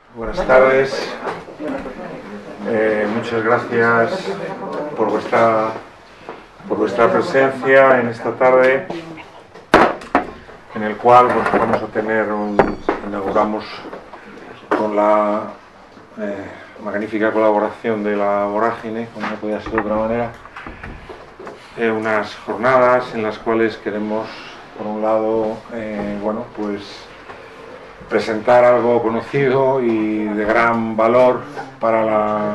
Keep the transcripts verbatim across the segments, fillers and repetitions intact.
Buenas tardes, eh, muchas gracias por vuestra, por vuestra presencia en esta tarde, en el cual pues, vamos a tener un, inauguramos con la eh, magnífica colaboración de la Vorágine, como no podía ser de otra manera, eh, unas jornadas en las cuales queremos, por un lado, eh, bueno, pues presentar algo conocido y de gran valor para la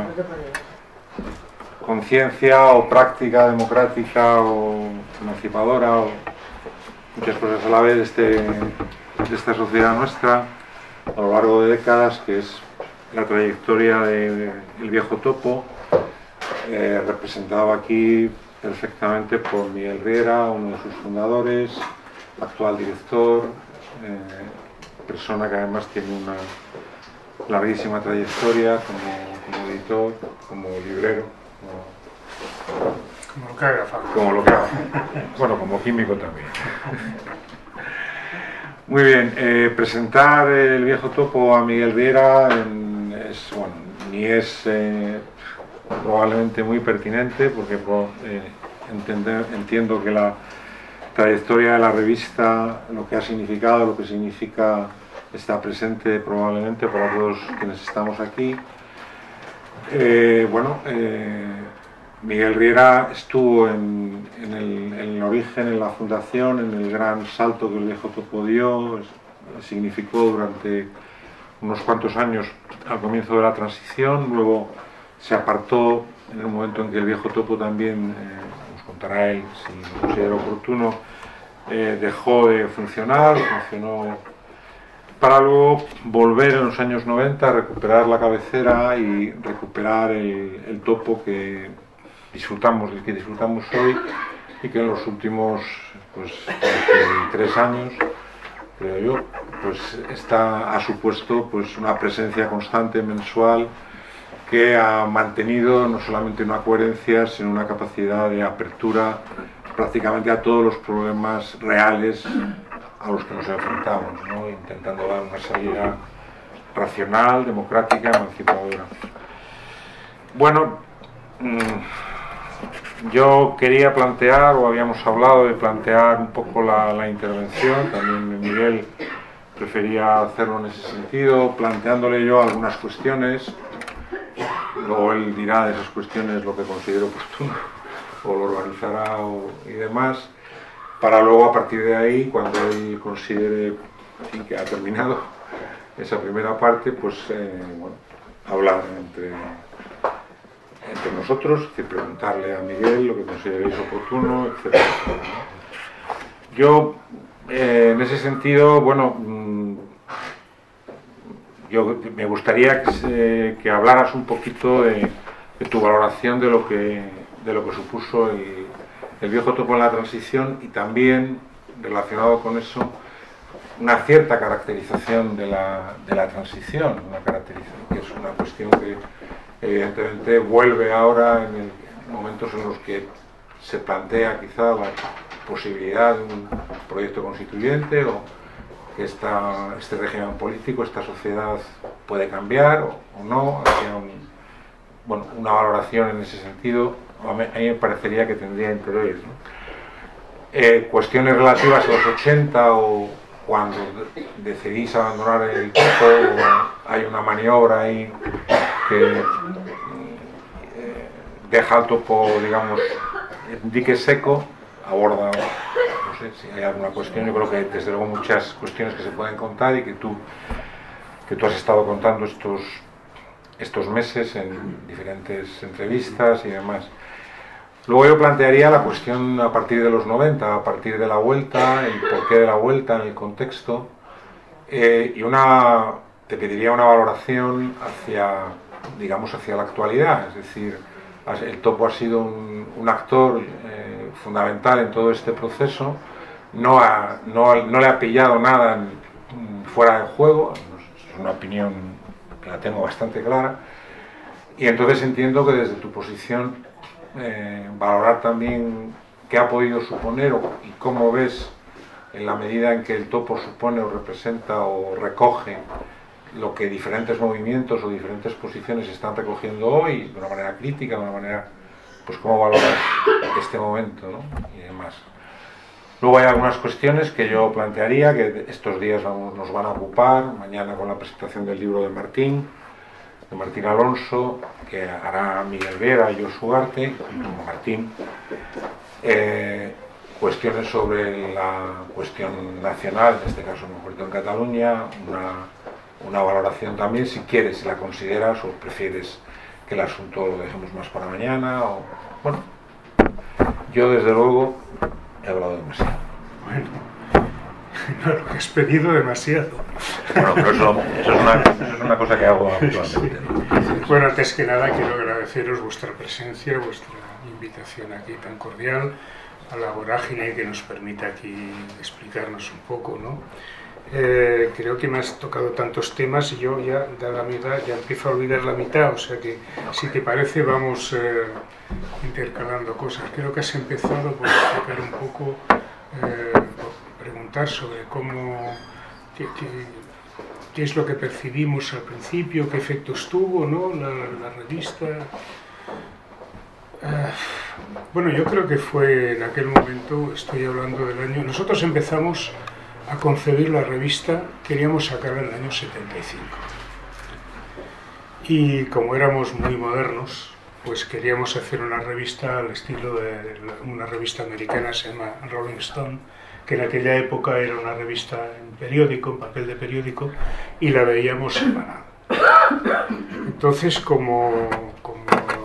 conciencia o práctica democrática o emancipadora o muchas cosas a la vez de, este, de esta sociedad nuestra a lo largo de décadas, que es la trayectoria del Viejo Topo, eh, representado aquí perfectamente por Miguel Riera, uno de sus fundadores, actual director, eh, persona que además tiene una larguísima trayectoria como, como editor, como librero, como, como lo que haga falta. Como lo que haga. Bueno, como químico también. Muy bien, eh, presentar el Viejo Topo a Miguel Riera en, es, bueno, ni es eh, probablemente muy pertinente porque eh, entender, entiendo que la trayectoria de la revista, lo que ha significado, lo que significa, está presente probablemente para todos quienes estamos aquí. Eh, bueno, eh, Miguel Riera estuvo en, en, el, en el origen, en la fundación, en el gran salto que el Viejo Topo dio, significó durante unos cuantos años al comienzo de la transición, luego se apartó en el momento en que el Viejo Topo también, eh, nos contará él si lo considera oportuno, eh, dejó de funcionar, funcionó para luego volver en los años noventa a recuperar la cabecera y recuperar el, el topo que disfrutamos, el que disfrutamos hoy y que en los últimos pues, tres años, creo yo, pues está, ha supuesto pues, una presencia constante mensual que ha mantenido no solamente una coherencia, sino una capacidad de apertura prácticamente a todos los problemas reales a los que nos enfrentamos, ¿no? Intentando dar una salida racional, democrática, emancipadora. Bueno, yo quería plantear, o habíamos hablado de plantear un poco la, la intervención, también Miguel prefería hacerlo en ese sentido, planteándole yo algunas cuestiones. Luego él dirá de esas cuestiones lo que considere oportuno o lo organizará o, y demás, para luego a partir de ahí, cuando él considere en fin, que ha terminado esa primera parte, pues eh, bueno, hablar entre, entre nosotros, es decir, preguntarle a Miguel lo que consideréis oportuno, etcétera. Yo, eh, en ese sentido, bueno, yo me gustaría que, se, que hablaras un poquito de, de tu valoración de lo que, de lo que supuso el, el Viejo Topo en la transición y también, relacionado con eso, una cierta caracterización de la, de la transición, una caracterización que es una cuestión que evidentemente vuelve ahora en el, momentos en los que se plantea quizá la posibilidad de un proyecto constituyente o que esta, este régimen político, esta sociedad puede cambiar o, o no, hacia un, bueno, una valoración en ese sentido, a mí, a mí me parecería que tendría interés, ¿no? Eh, cuestiones relativas a los ochenta o cuando decidís abandonar el topo, o hay una maniobra ahí que eh, deja al topo, digamos, en dique seco, aborda, no sé si hay alguna cuestión, yo creo que desde luego muchas cuestiones que se pueden contar y que tú, que tú has estado contando estos, estos meses en diferentes entrevistas y demás. Luego yo plantearía la cuestión a partir de los noventa, a partir de la vuelta, el porqué de la vuelta en el contexto, eh, y una, te pediría una valoración hacia, digamos, hacia la actualidad, es decir, el topo ha sido un, un actor eh, fundamental en todo este proceso, no, ha, no, no le ha pillado nada en, fuera del juego, es una opinión que la tengo bastante clara, y entonces entiendo que desde tu posición eh, valorar también qué ha podido suponer o, y cómo ves en la medida en que el topo supone o representa o recoge lo que diferentes movimientos o diferentes posiciones están recogiendo hoy, de una manera crítica, de una manera, pues cómo valorar este momento, ¿no? Y demás. Luego hay algunas cuestiones que yo plantearía, que estos días vamos, nos van a ocupar, mañana con la presentación del libro de Martín, de Martín Alonso, que hará Miguel Vera y Josu Ugarte, Martín, eh, cuestiones sobre la cuestión nacional, en este caso en concreto en Cataluña, una, una valoración también, si quieres, si la consideras o prefieres que el asunto lo dejemos más para mañana, o bueno, yo desde luego he hablado demasiado. Bueno, no lo que has pedido demasiado. Bueno, pero eso, eso, es, una, eso es una cosa que hago habitualmente. Sí. Bueno, antes que nada quiero agradeceros vuestra presencia, vuestra invitación aquí tan cordial, a la vorágine que nos permite aquí explicarnos un poco, ¿no? Eh, creo que me has tocado tantos temas y yo ya, dada mi edad, ya empiezo a olvidar la mitad, o sea que si te parece vamos eh, intercalando cosas. Creo que has empezado por explicar un poco, eh, por preguntar sobre cómo, qué, qué, qué es lo que percibimos al principio, qué efectos tuvo, ¿no? la, la revista. Eh, bueno, yo creo que fue en aquel momento, estoy hablando del año, nosotros empezamos a concebir la revista, queríamos sacarla en el año setenta y cinco. Y como éramos muy modernos, pues queríamos hacer una revista al estilo de una revista americana, se llama Rolling Stone, que en aquella época era una revista en periódico, en papel de periódico, y la veíamos semanal. Entonces, como, como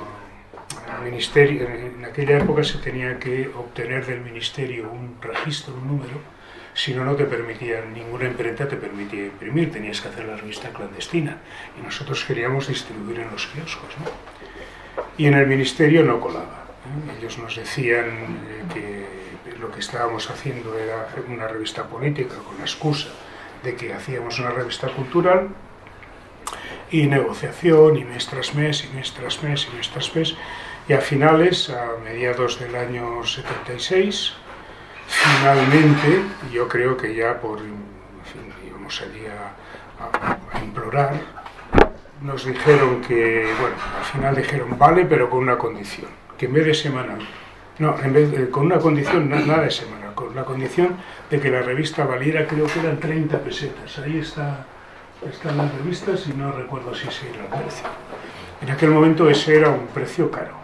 el ministerio, en aquella época se tenía que obtener del ministerio un registro, un número. Si no, no te permitían, ninguna imprenta te permitía imprimir, tenías que hacer la revista clandestina. Y nosotros queríamos distribuir en los kioscos, ¿no? Y en el ministerio no colaba, ¿eh? Ellos nos decían eh, que lo que estábamos haciendo era hacer una revista política con la excusa de que hacíamos una revista cultural, y negociación, y mes tras mes, y mes tras mes, y mes tras mes. Y a finales, a mediados del año setenta y seis, finalmente, yo creo que ya por, en fin, íbamos allí a, a, a implorar, nos dijeron que, bueno, al final dijeron, vale, pero con una condición, que en vez de semanal, no, en vez de, con una condición, nada de semanal, con la condición de que la revista valiera, creo que eran treinta pesetas, ahí está, están las revistas y no recuerdo si ese era el precio. En aquel momento ese era un precio caro.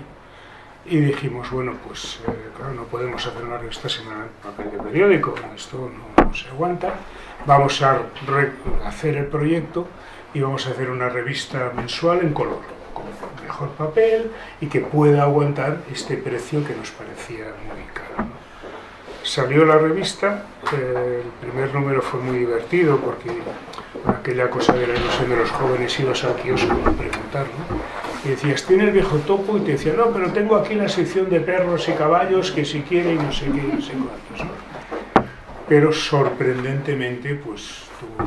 Y dijimos, bueno, pues eh, claro, no podemos hacer una revista semanal en papel de periódico, esto no, no se aguanta. Vamos a hacer el proyecto y vamos a hacer una revista mensual en color, con mejor papel y que pueda aguantar este precio que nos parecía muy caro, ¿no? Salió la revista, eh, el primer número fue muy divertido porque aquella cosa de la ilusión de los jóvenes, ibas al kiosco a preguntar, ¿no? Y decías, ¿tiene el viejo topo? Y te decía, no, pero tengo aquí la sección de perros y caballos, que si quiere y no sé qué, no sé cuántos, ¿no? Pero sorprendentemente, pues tuvo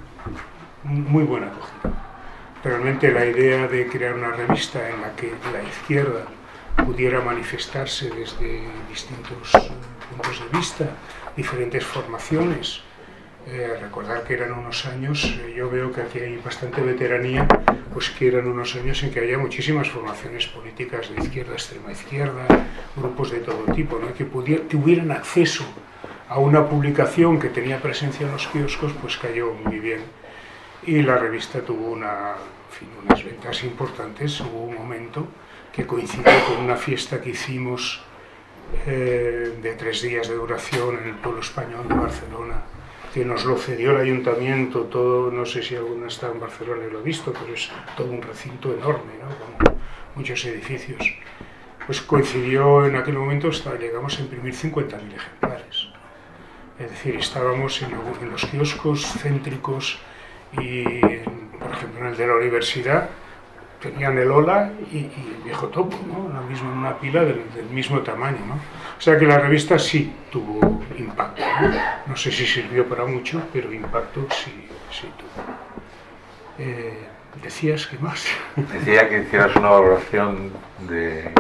muy buena acogida. Realmente la idea de crear una revista en la que la izquierda pudiera manifestarse desde distintos eh, puntos de vista, diferentes formaciones. Eh, recordar que eran unos años, eh, yo veo que aquí hay bastante veteranía, pues que eran unos años en que había muchísimas formaciones políticas de izquierda, extrema izquierda, grupos de todo tipo, ¿no? que, pudiera, que hubieran acceso a una publicación que tenía presencia en los kioscos, pues cayó muy bien. Y la revista tuvo una, en fin, unas ventas importantes. Hubo un momento que coincidió con una fiesta que hicimos eh, de tres días de duración en el pueblo español de Barcelona, que nos lo cedió el ayuntamiento, todo, no sé si alguno está en Barcelona y lo ha visto, pero es todo un recinto enorme, ¿no? Con muchos edificios. Pues coincidió en aquel momento, hasta llegamos a imprimir cincuenta mil ejemplares. Es decir, estábamos en, en los kioscos céntricos y, en, por ejemplo, en el de la universidad, tenían el Ola y, y el viejo topo, ¿no? La misma, una pila del, del mismo tamaño, ¿no? O sea que la revista sí tuvo impacto, ¿no? No sé si sirvió para mucho, pero impacto sí, sí tuvo. Eh, ¿Decías qué más? Decía que hicieras una valoración de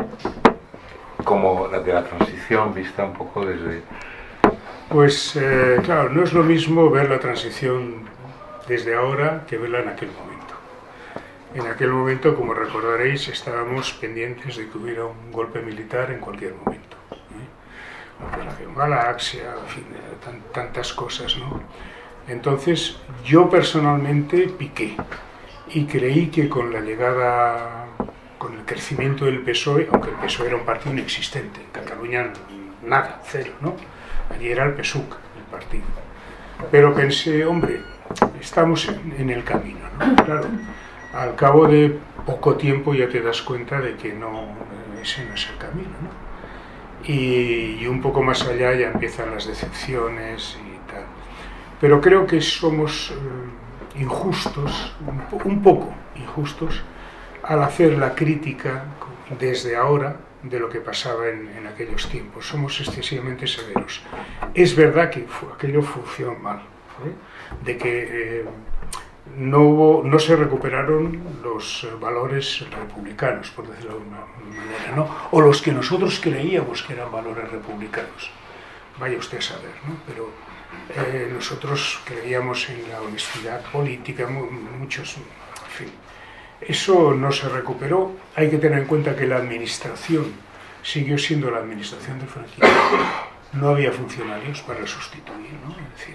cómo la de la transición vista un poco desde... Pues, eh, claro, no es lo mismo ver la transición desde ahora que verla en aquel momento. En aquel momento, como recordaréis, estábamos pendientes de que hubiera un golpe militar en cualquier momento. ¿eh? Operación Galaxia, en fin, tan, tantas cosas, ¿no? Entonces, yo personalmente piqué y creí que con la llegada, con el crecimiento del P S O E, aunque el P S O E era un partido inexistente, en Cataluña nada, cero, ¿no? Allí era el P S U C, el partido. Pero pensé, hombre, estamos en, en el camino, ¿no? Claro. Al cabo de poco tiempo ya te das cuenta de que no, ese no es el camino, ¿no? Y, y un poco más allá ya empiezan las decepciones y tal. Pero creo que somos eh, injustos, un, un poco injustos, al hacer la crítica desde ahora de lo que pasaba en, en aquellos tiempos. Somos excesivamente severos. Es verdad que fu- aquello funcionó mal, ¿eh? De que... Eh, No, hubo, no se recuperaron los valores republicanos, por decirlo de alguna manera, ¿no? O los que nosotros creíamos que eran valores republicanos. Vaya usted a saber, ¿no? Pero eh, nosotros creíamos en la honestidad política, muchos, en fin. Eso no se recuperó. Hay que tener en cuenta que la administración siguió siendo la administración de franquismo. No había funcionarios para sustituir, ¿no? Es decir,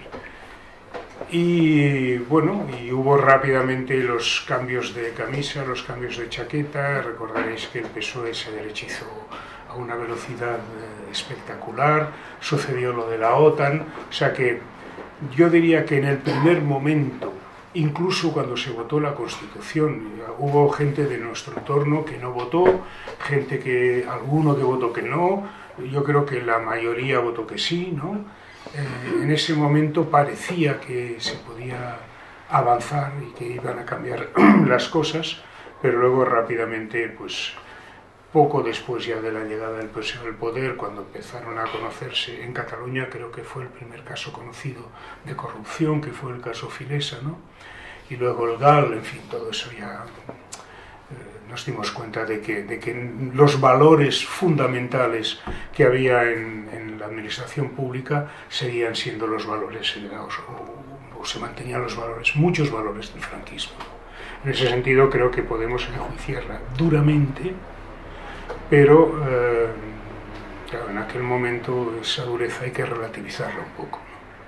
y bueno, y hubo rápidamente los cambios de camisa, los cambios de chaqueta. Recordaréis que el P S O E se derechizó a una velocidad eh, espectacular, sucedió lo de la OTAN, o sea que yo diría que en el primer momento, incluso cuando se votó la Constitución, hubo gente de nuestro entorno que no votó, gente que, alguno que votó que no, yo creo que la mayoría votó que sí, ¿no? Eh, en ese momento parecía que se podía avanzar y que iban a cambiar las cosas, pero luego rápidamente, pues poco después ya de la llegada del P S O E al poder, cuando empezaron a conocerse en Cataluña, creo que fue el primer caso conocido de corrupción, que fue el caso Filesa, ¿no? Y luego el GAL, en fin, todo eso ya eh, nos dimos cuenta de que, de que los valores fundamentales que había en, en la administración pública seguían siendo los valores heredados, o, o se mantenían los valores, muchos valores del franquismo. En ese sentido creo que podemos enjuiciarla duramente, pero eh, claro, en aquel momento esa dureza hay que relativizarla un poco.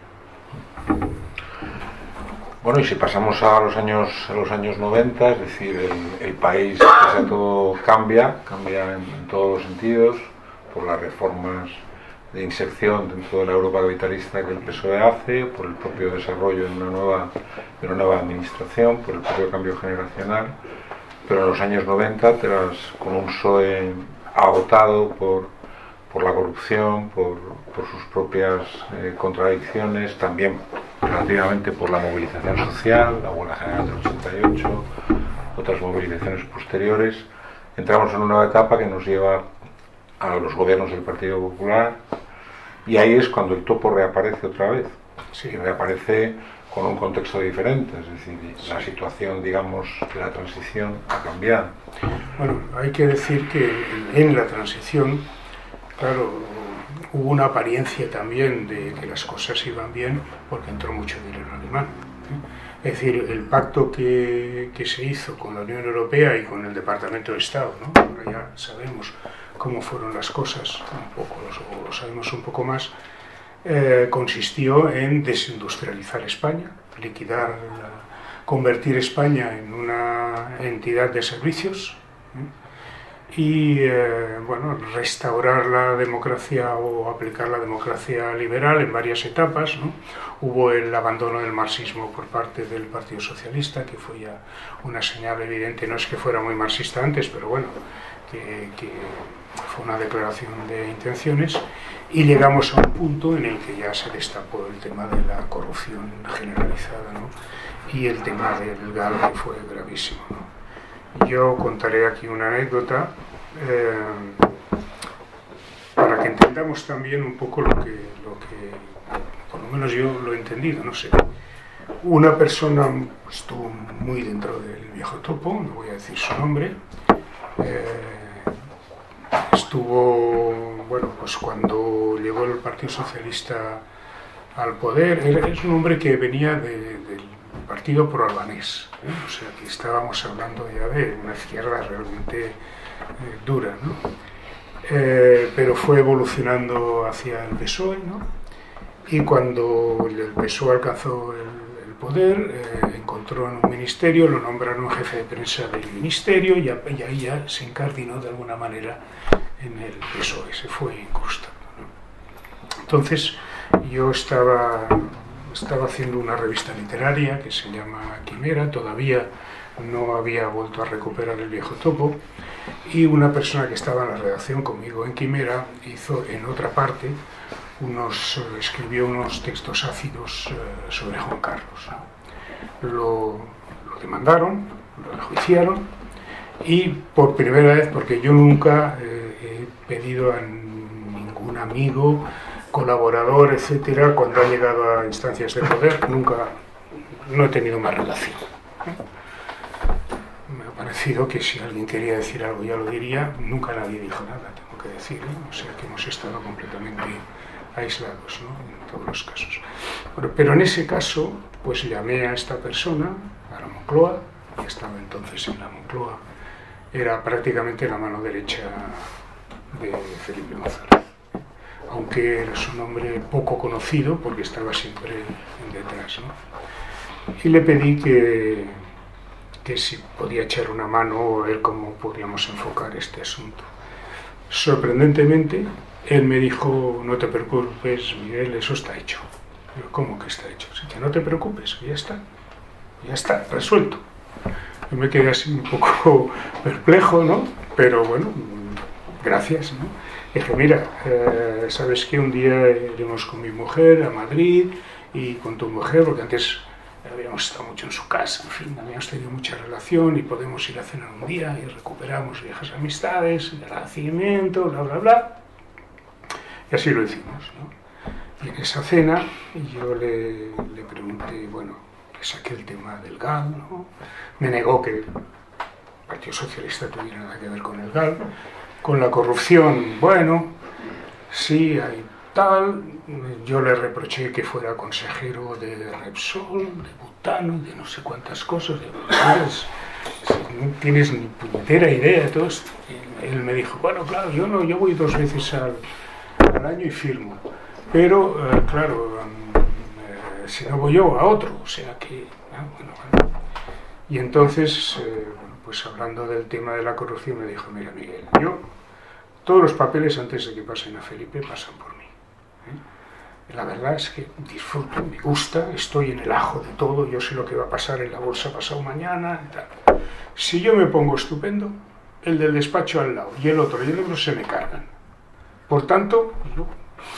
Bueno, y si pasamos a los años a los años noventa, es decir, el, el país, pese a todo, cambia, cambia en, en todos los sentidos, por las reformas de inserción dentro de la Europa capitalista que el P S O E hace, por el propio desarrollo de una nueva, de una nueva administración, por el propio cambio generacional, pero en los años noventa, tras, con un P S O E agotado por, por la corrupción, por, por sus propias eh, contradicciones, también relativamente por la movilización social, la huelga general del ochenta y ocho, otras movilizaciones posteriores, entramos en una nueva etapa que nos lleva a los gobiernos del Partido Popular, y ahí es cuando el topo reaparece otra vez. Sí, reaparece con un contexto diferente, es decir, la situación, digamos, de la transición ha cambiado. Bueno, hay que decir que en la transición, claro, hubo una apariencia también de que las cosas iban bien porque entró mucho dinero alemán, ¿eh? Es decir, el pacto que, que se hizo con la Unión Europea y con el Departamento de Estado, ¿no? Ahora ya sabemos cómo fueron las cosas, un poco, o lo sabemos un poco más, eh, consistió en desindustrializar España, liquidar, la, convertir España en una entidad de servicios, ¿eh? y eh, bueno, restaurar la democracia o aplicar la democracia liberal en varias etapas, ¿no? Hubo el abandono del marxismo por parte del Partido Socialista, que fue ya una señal evidente, no es que fuera muy marxista antes, pero bueno, que, que fue una declaración de intenciones, y llegamos a un punto en el que ya se destapó el tema de la corrupción generalizada, ¿no? Y el tema del GAL, que fue gravísimo, ¿no? Yo contaré aquí una anécdota eh, para que entendamos también un poco lo que, lo que, por lo menos yo lo he entendido, no sé. Una persona estuvo muy dentro del viejo topo, no voy a decir su nombre, eh, estuvo, bueno, pues cuando llegó el Partido Socialista al poder, era, es un hombre que venía de, de partido pro-albanés, ¿eh? O sea que estábamos hablando ya de una izquierda realmente eh, dura, ¿no? Eh, pero fue evolucionando hacia el P S O E, ¿no? Y cuando el P S O E alcanzó el, el poder, eh, encontró en un ministerio, lo nombraron jefe de prensa del ministerio, y, y ahí ya se incardinó de alguna manera en el P S O E, se fue incrustando, ¿no? Entonces yo estaba, estaba haciendo una revista literaria que se llama Quimera, todavía no había vuelto a recuperar el viejo topo, y una persona que estaba en la redacción conmigo en Quimera hizo en otra parte unos, escribió unos textos ácidos uh, sobre Juan Carlos, ¿no? Lo, lo demandaron, lo enjuiciaron, y por primera vez, porque yo nunca eh, he pedido a ningún amigo, colaborador, etcétera, cuando ha llegado a instancias de poder, nunca, no he tenido más relación, ¿no? Me ha parecido que si alguien quería decir algo ya lo diría, nunca nadie dijo nada, tengo que decir, ¿no? O sea que hemos estado completamente aislados, ¿no? En todos los casos. Bueno, pero en ese caso, pues llamé a esta persona, a la Moncloa, que estaba entonces en la Moncloa, era prácticamente la mano derecha de Felipe González, aunque era su nombre poco conocido porque estaba siempre en detrás, ¿no? Y le pedí que, que si podía echar una mano o ver cómo podíamos enfocar este asunto. Sorprendentemente, él me dijo: no te preocupes, Miguel, eso está hecho. Yo, ¿cómo que está hecho? Así que no te preocupes, ya está, ya está, resuelto. Yo me quedé así un poco perplejo, ¿no? Pero bueno, gracias, ¿no? Dije: mira, eh, sabes que un día iremos con mi mujer a Madrid y con tu mujer, porque antes habíamos estado mucho en su casa, en fin, habíamos tenido mucha relación y podemos ir a cenar un día y recuperamos viejas amistades, el agradecimiento, bla, bla, bla. Y así lo hicimos, ¿no? Y en esa cena yo le, le pregunté, bueno, le saqué el tema del G A L, ¿no? Me negó que el Partido Socialista tuviera nada que ver con el G A L. Con la corrupción, bueno, sí, hay tal. Yo le reproché que fuera consejero de Repsol, de Butano, de no sé cuántas cosas. De, no tienes ni puñetera idea de todo esto. Y él me dijo: bueno, claro, yo no, yo voy dos veces al, al año y firmo. Pero, eh, claro, eh, si no voy yo, a otro. O sea que, ah, bueno, bueno. Y entonces, eh, pues hablando del tema de la corrupción, me dijo: mira, Miguel, yo, todos los papeles antes de que pasen a Felipe pasan por mí, ¿eh? La verdad es que disfruto, me gusta, estoy en el ajo de todo, yo sé lo que va a pasar en la bolsa pasado mañana y tal. Si yo me pongo estupendo, el del despacho al lado y el otro y el otro se me cargan. Por tanto, yo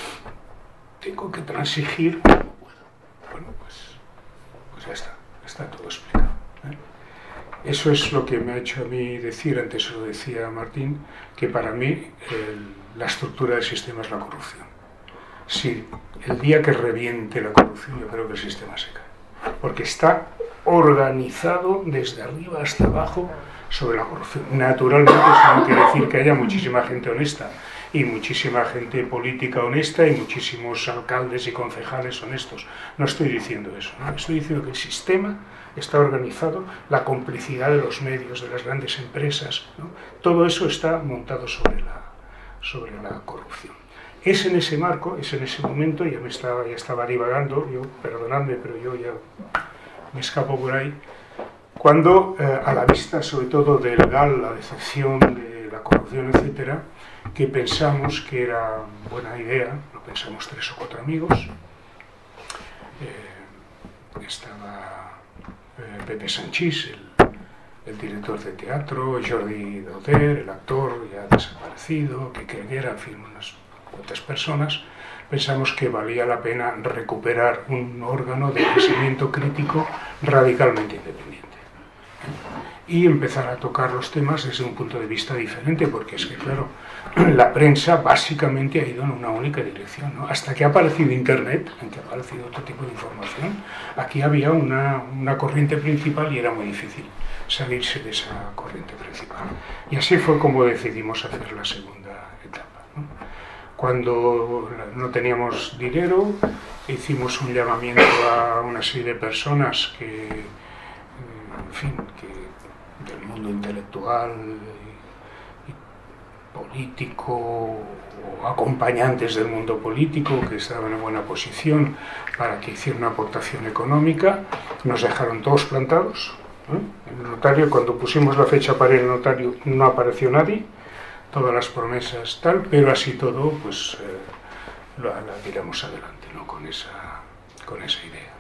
tengo que transigir como puedo. Bueno, pues, pues ya está, está todo explicado, ¿eh? Eso es lo que me ha hecho a mí decir, antes se lo decía a Martín, que para mí el, la estructura del sistema es la corrupción. Sí, el día que reviente la corrupción yo creo que el sistema se cae, porque está organizado desde arriba hasta abajo sobre la corrupción. Naturalmente eso no quiere decir que haya muchísima gente honesta y muchísima gente política honesta y muchísimos alcaldes y concejales honestos. No estoy diciendo eso, ¿no? Estoy diciendo que el sistema está organizado, la complicidad de los medios, de las grandes empresas, ¿no? Todo eso está montado sobre la, sobre la corrupción. Es en ese marco, es en ese momento, ya me estaba, ya estaba divagando, yo, perdonadme, pero yo ya me escapo por ahí, cuando eh, a la vista sobre todo del G A L, la decepción de la corrupción, etcétera, que pensamos que era buena idea, lo pensamos tres o cuatro amigos, eh, estaba eh, Pepe Sanchís, el, el director de teatro, Jordi Dauder, el actor ya desaparecido, que Creguera, en fin, unas cuantas personas. Pensamos que valía la pena recuperar un órgano de pensamiento crítico radicalmente independiente y empezar a tocar los temas desde un punto de vista diferente, porque es que, claro, la prensa básicamente ha ido en una única dirección, ¿no? Hasta que ha aparecido Internet, en que ha aparecido otro tipo de información, aquí había una, una corriente principal y era muy difícil salirse de esa corriente principal. Y así fue como decidimos hacer la segunda etapa, ¿no? Cuando no teníamos dinero, hicimos un llamamiento a una serie de personas que, en fin, que del mundo intelectual y, y político, o acompañantes del mundo político que estaban en buena posición para que hicieran una aportación económica. Nos dejaron todos plantados, ¿eh? En el notario, cuando pusimos la fecha para ir al notario, no apareció nadie. Todas las promesas tal, pero así todo, pues eh, la, la tiramos adelante, ¿no? Con esa, con esa idea,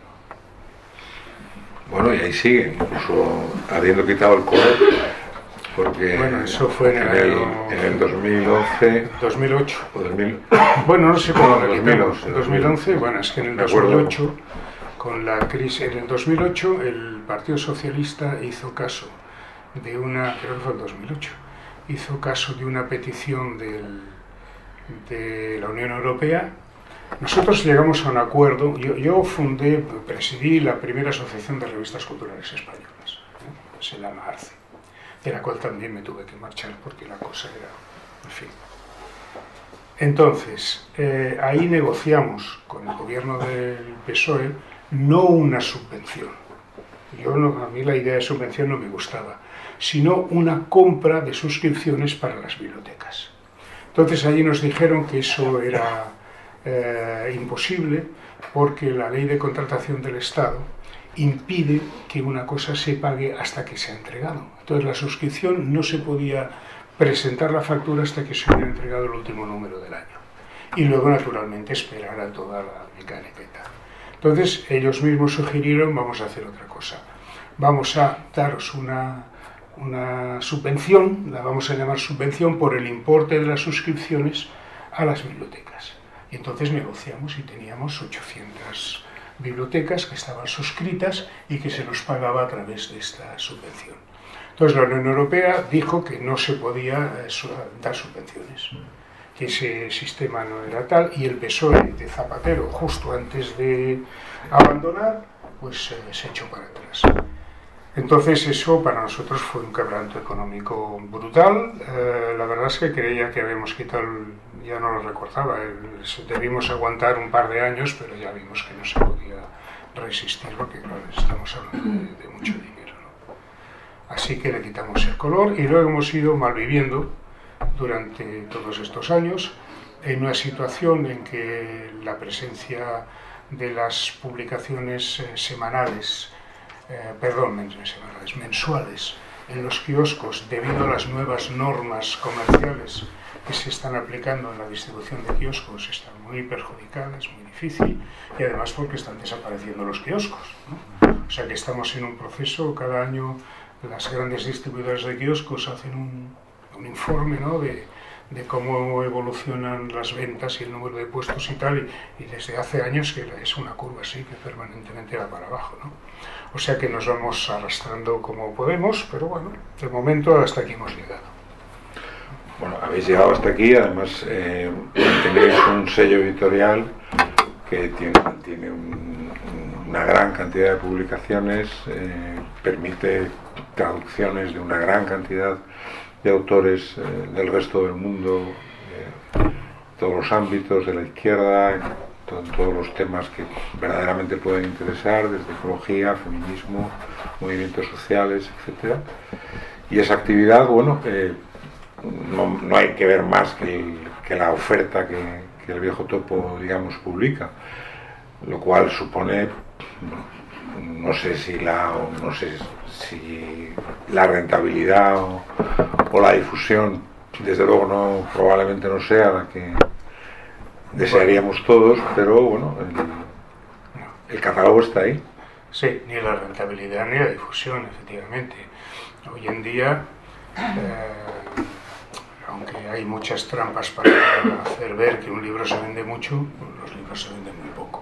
¿no? Bueno, y ahí sigue, incluso habiendo quitado el color, porque bueno, eso fue en el, en el, año, en el dos mil once... dos mil ocho. O dos mil... Bueno, no sé cómo no, lo quitamos. En dos mil once, bueno, es que en el dos mil ocho, con la crisis, en el dos mil ocho el Partido Socialista hizo caso de una, creo que fue el dos mil ocho, hizo caso de una petición del, de la Unión Europea. Nosotros llegamos a un acuerdo. Yo, yo fundé, presidí la primera asociación de revistas culturales españolas, ¿eh? Se llama ARCE, de la cual también me tuve que marchar porque la cosa era, en fin. Entonces, eh, ahí negociamos con el gobierno del P S O E no una subvención. Yo no, a mí la idea de subvención no me gustaba, sino una compra de suscripciones para las bibliotecas. Entonces allí nos dijeron que eso era eh, imposible porque la ley de contratación del Estado impide que una cosa se pague hasta que se ha entregado. Entonces la suscripción no se podía presentar la factura hasta que se hubiera entregado el último número del año. Y luego, naturalmente, esperar a toda la mecánica y tal. Entonces ellos mismos sugirieron, vamos a hacer otra cosa. Vamos a daros una... una subvención, la vamos a llamar subvención, por el importe de las suscripciones a las bibliotecas. Y entonces negociamos y teníamos ochocientas bibliotecas que estaban suscritas y que se nos pagaba a través de esta subvención. Entonces la Unión Europea dijo que no se podía dar subvenciones, que ese sistema no era tal, y el P S O E de Zapatero, justo antes de abandonar, pues eh, se echó para atrás. Entonces eso para nosotros fue un quebranto económico brutal. Eh, la verdad es que creía que habíamos quitado, el, ya no lo recordaba, el, debimos aguantar un par de años, pero ya vimos que no se podía resistir porque claro, estamos hablando de, de mucho dinero, ¿no? Así que le quitamos el color y luego hemos ido malviviendo durante todos estos años en una situación en que la presencia de las publicaciones eh, semanales Eh, perdón, mensuales, mensuales en los kioscos, debido a las nuevas normas comerciales que se están aplicando en la distribución de kioscos, están muy perjudicadas, muy difícil, y además porque están desapareciendo los kioscos, ¿no? O sea que estamos en un proceso, cada año las grandes distribuidoras de kioscos hacen un, un informe, ¿no?, de, de cómo evolucionan las ventas y el número de puestos y tal, y, y desde hace años que es una curva así que permanentemente va para abajo, ¿no? O sea que nos vamos arrastrando como podemos, pero bueno, de momento hasta aquí hemos llegado. Bueno, habéis llegado hasta aquí, además eh, tenéis un sello editorial que tiene, tiene un, una gran cantidad de publicaciones, eh, permite traducciones de una gran cantidad de autores eh, del resto del mundo, eh, todos los ámbitos de la izquierda, en, to, en todos los temas que verdaderamente pueden interesar, desde ecología, feminismo, movimientos sociales, etcétera. Y esa actividad, bueno, eh, no, no hay que ver más que, el, que la oferta que, que el Viejo Topo, digamos, publica, lo cual supone, no, no sé si la, no sé si la rentabilidad o, o la difusión, desde luego no, probablemente no sea la que desearíamos todos, pero bueno, el, el catálogo está ahí. Sí, ni la rentabilidad ni la difusión, efectivamente. Hoy en día, eh, aunque hay muchas trampas para hacer ver que un libro se vende mucho, los libros se venden muy poco.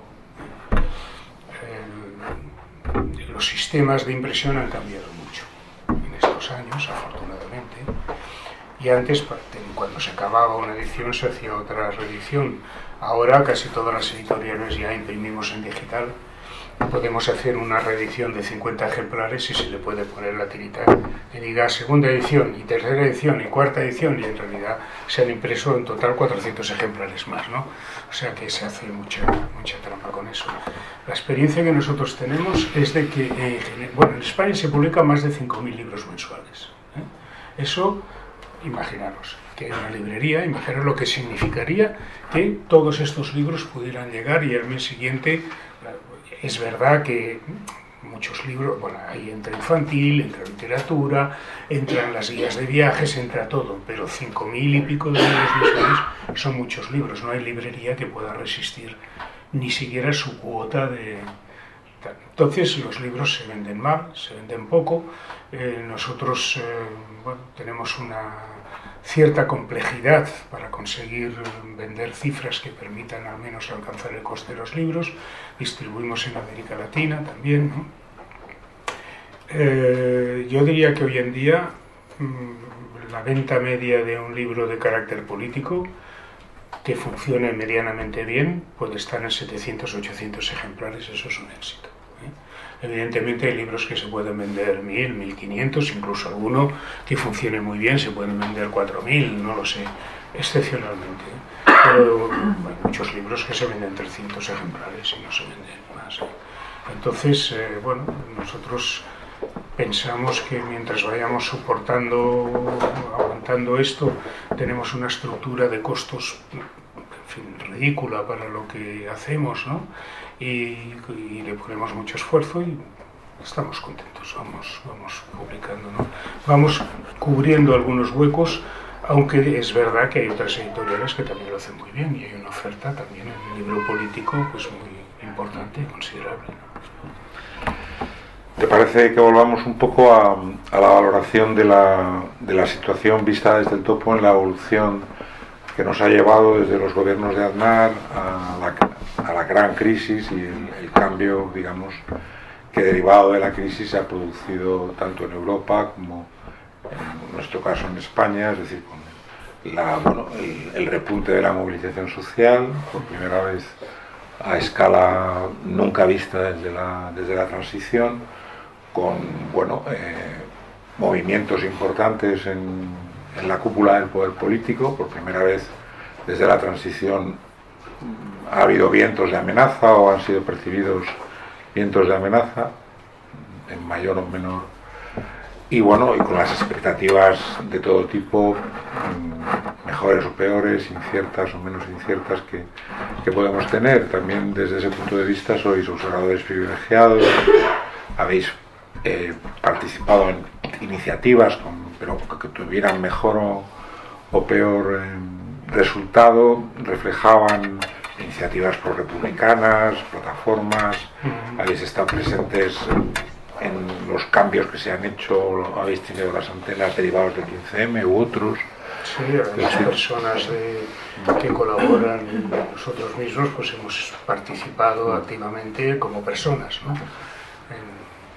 El, los sistemas de impresión han cambiado mucho en estos años, afortunadamente, y antes, cuando se acababa una edición, se hacía otra reedición. Ahora casi todas las editoriales ya imprimimos en digital podemos hacer una reedición de cincuenta ejemplares y se le puede poner la tirita que diga segunda edición y tercera edición y cuarta edición, y en realidad se han impreso en total cuatrocientos ejemplares más, ¿no? O sea que se hace mucha, mucha trampa con eso. La experiencia que nosotros tenemos es de que, eh, bueno, en España se publican más de cinco mil libros mensuales, ¿eh? Eso, imaginaros que hay una librería, imaginaros lo que significaría que todos estos libros pudieran llegar y al mes siguiente. Es verdad que muchos libros, bueno, ahí entra infantil, entra literatura, entran las guías de viajes, entra todo, pero cinco mil y pico de libros mensuales son muchos libros, no hay librería que pueda resistir ni siquiera su cuota de... Entonces los libros se venden mal, se venden poco, eh, nosotros eh, bueno, tenemos una cierta complejidad para conseguir vender cifras que permitan al menos alcanzar el coste de los libros. Distribuimos en América Latina también, ¿no? Eh, yo diría que hoy en día mmm, la venta media de un libro de carácter político que funcione medianamente bien puede estar en setecientos a ochocientos ejemplares, eso es un éxito, ¿eh? Evidentemente hay libros que se pueden vender mil, mil quinientos, incluso alguno que funcione muy bien se pueden vender cuatro mil, no lo sé, excepcionalmente, ¿eh? Pero hay muchos libros que se venden trescientos ejemplares y no se venden más, ¿eh? Entonces, eh, bueno, nosotros pensamos que mientras vayamos soportando, aguantando esto, tenemos una estructura de costos, en fin, ridícula para lo que hacemos, ¿no? Y, y le ponemos mucho esfuerzo y estamos contentos, vamos, vamos publicando, ¿no? Vamos cubriendo algunos huecos, aunque es verdad que hay otras editoriales que también lo hacen muy bien y hay una oferta también en el libro político pues muy importante y considerable, ¿no? ¿Te parece que volvamos un poco a, a la valoración de la, de la situación vista desde el topo en la evolución que nos ha llevado desde los gobiernos de Aznar a la, a la gran crisis y el, el cambio, digamos, que derivado de la crisis se ha producido tanto en Europa como en nuestro caso en España, es decir, con la, bueno, el, el repunte de la movilización social, por primera vez a escala nunca vista desde la, desde la transición, con bueno, eh, movimientos importantes en, en la cúpula del poder político. Por primera vez desde la transición ha habido vientos de amenaza o han sido percibidos vientos de amenaza en mayor o menor, y bueno, y con las expectativas de todo tipo, mejores o peores, inciertas o menos inciertas, que, que podemos tener. También desde ese punto de vista sois observadores privilegiados, habéis eh, participado en iniciativas con, pero que tuvieran mejor o, o peor eh, resultado, reflejaban iniciativas pro-republicanas, plataformas, uh-huh. Habéis estado presentes en, en los cambios que se han hecho, habéis tenido las antenas derivadas del quince eme u otros. Sí, además sí. Personas de, que colaboran, nosotros mismos pues hemos participado activamente como personas, ¿no? en,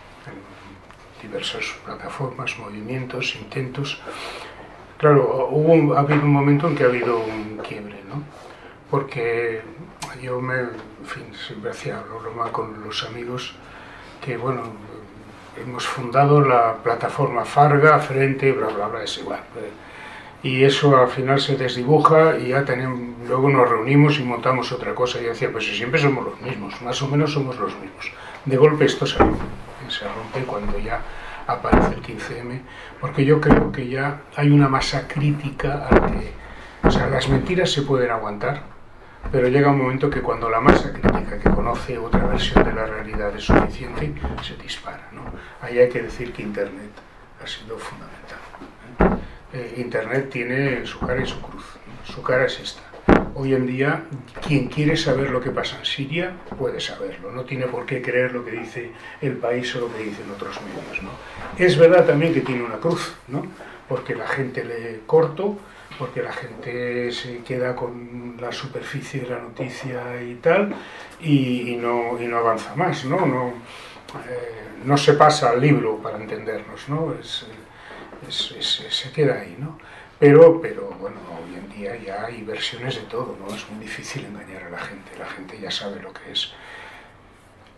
en diversas plataformas, movimientos, intentos. Claro, hubo, ha habido un momento en que ha habido un quiebre, ¿no? Porque yo me, en fin, siempre hacía broma con los amigos que, bueno, hemos fundado la plataforma Farga, Frente, bla, bla, bla, es igual. Y eso al final se desdibuja y ya tenemos, luego nos reunimos y montamos otra cosa. Y yo decía, pues si siempre somos los mismos, más o menos somos los mismos. De golpe esto se rompe, se rompe cuando ya aparece el quince eme, porque yo creo que ya hay una masa crítica a la que, o sea, las mentiras se pueden aguantar, pero llega un momento que cuando la masa crítica que conoce otra versión de la realidad es suficiente, se dispara, ¿no? Ahí hay que decir que Internet ha sido fundamental, ¿eh? Eh, Internet tiene su cara y su cruz, ¿no? Su cara es esta. Hoy en día, quien quiere saber lo que pasa en Siria, puede saberlo, no tiene por qué creer lo que dice El País o lo que dicen otros medios, ¿no? Es verdad también que tiene una cruz, ¿no? Porque la gente lee corto, porque la gente se queda con la superficie de la noticia y tal, y, y, no, y no avanza más, ¿no? No, eh, no se pasa al libro para entendernos, ¿no? Es, es, es, se queda ahí, ¿no? Pero, pero, bueno, hoy en día ya hay versiones de todo, ¿no? Es muy difícil engañar a la gente, la gente ya sabe lo que es.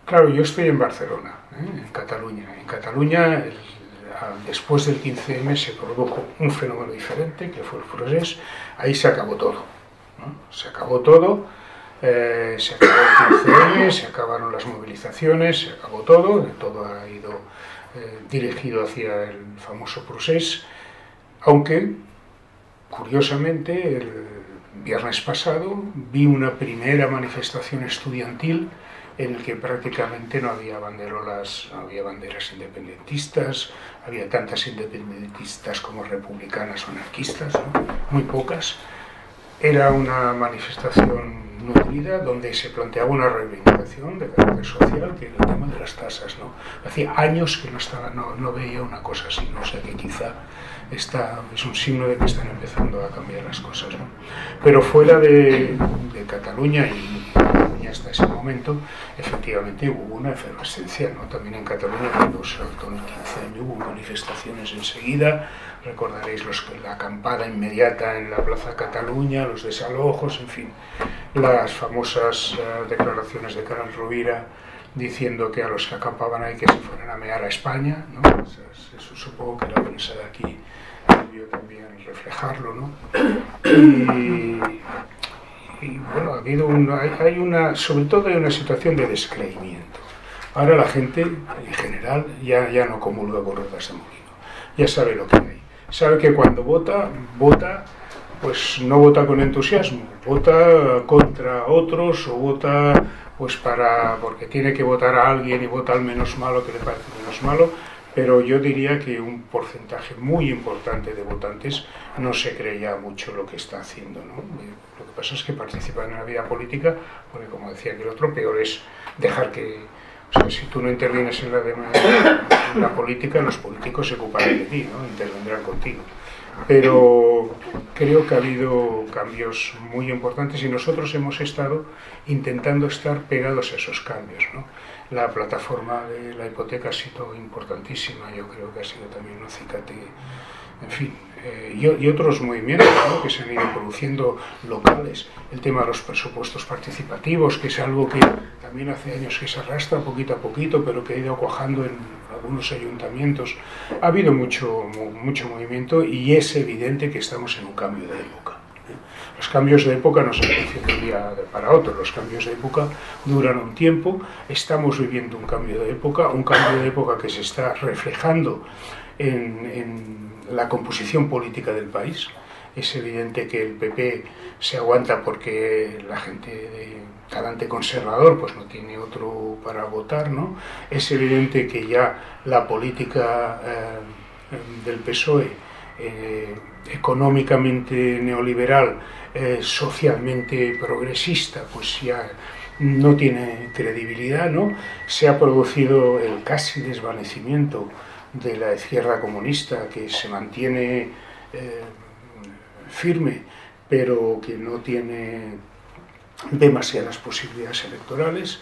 Claro, yo estoy en Barcelona, ¿eh? en Cataluña. En Cataluña, el, después del quince eme se produjo un fenómeno diferente, que fue el procés. Ahí se acabó todo, ¿no? Se acabó todo, eh, se acabó el quince eme, se acabaron las movilizaciones, se acabó todo, todo ha ido eh, dirigido hacia el famoso procés, aunque, curiosamente, el viernes pasado vi una primera manifestación estudiantil en el que prácticamente no había banderolas, no había banderas independentistas, había tantas independentistas como republicanas o anarquistas, ¿no? Muy pocas. Era una manifestación nutrida donde se planteaba una reivindicación de carácter social, que era el tema de las tasas, ¿no? Hacía años que no, estaba, no, no veía una cosa así, no sé, que quizá está, es un signo de que están empezando a cambiar las cosas, ¿no? Pero fuera de, de Cataluña y hasta ese momento, efectivamente hubo una efervescencia, ¿no? También en Cataluña, cuando saltó en el quince eme, hubo manifestaciones enseguida. Recordaréis los, la acampada inmediata en la Plaza Cataluña, los desalojos, en fin, las famosas uh, declaraciones de Carles Rovira diciendo que a los que acampaban ahí que se fueran a mear a España, ¿no? Eso, eso supongo que la prensa de aquí debió también reflejarlo, ¿no? Y, y bueno, ha habido una, hay, hay una, sobre todo hay una situación de descreimiento. Ahora la gente, en general, ya, ya no comulga con ruedas de molino, ya sabe lo que hay. Sabe que cuando vota, vota, pues no vota con entusiasmo, vota contra otros o vota pues para, porque tiene que votar a alguien y vota al menos malo que le parece menos malo, pero yo diría que un porcentaje muy importante de votantes no se cree ya mucho lo que está haciendo, ¿no? Lo que pasa es que participan en la vida política, porque como decía que el otro, peor es dejar que, o sea, si tú no intervienes en la, de, en la política, los políticos se ocuparán de ti, ¿no? Intervendrán contigo. Pero creo que ha habido cambios muy importantes y nosotros hemos estado intentando estar pegados a esos cambios, ¿no? La plataforma de la hipoteca ha sido importantísima, yo creo que ha sido también un acicate, en fin, eh, y, y otros movimientos, ¿no? Que se han ido produciendo locales, el tema de los presupuestos participativos, que es algo que también hace años que se arrastra poquito a poquito, pero que ha ido cuajando en algunos ayuntamientos. Ha habido mucho, mucho movimiento y es evidente que estamos en un cambio de época. Los cambios de época no se producen de un día para otro, los cambios de época duran un tiempo, estamos viviendo un cambio de época, un cambio de época que se está reflejando en, en la composición política del país. Es evidente que el P P se aguanta porque la gente de talante conservador pues no tiene otro para votar, ¿no? Es evidente que ya la política eh, del P S O E, eh, económicamente neoliberal, eh, socialmente progresista, pues ya no tiene credibilidad, ¿no? Se ha producido el casi desvanecimiento de la izquierda comunista, que se mantiene eh, firme, pero que no tiene demasiadas posibilidades electorales,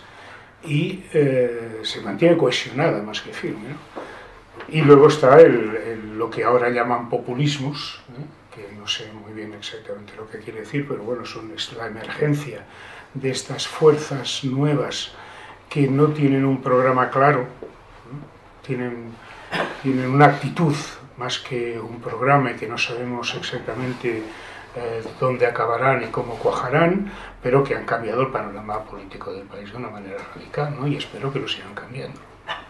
y eh, se mantiene cohesionada más que firme, ¿no? Y luego está el, el, lo que ahora llaman populismos, ¿eh? Que no sé muy bien exactamente lo que quiere decir, pero bueno, son, es la emergencia de estas fuerzas nuevas que no tienen un programa claro, ¿no? tienen, tienen una actitud más que un programa, y que no sabemos exactamente eh, dónde acabarán y cómo cuajarán, pero que han cambiado el panorama político del país de una manera radical, ¿no? Y espero que lo sigan cambiando.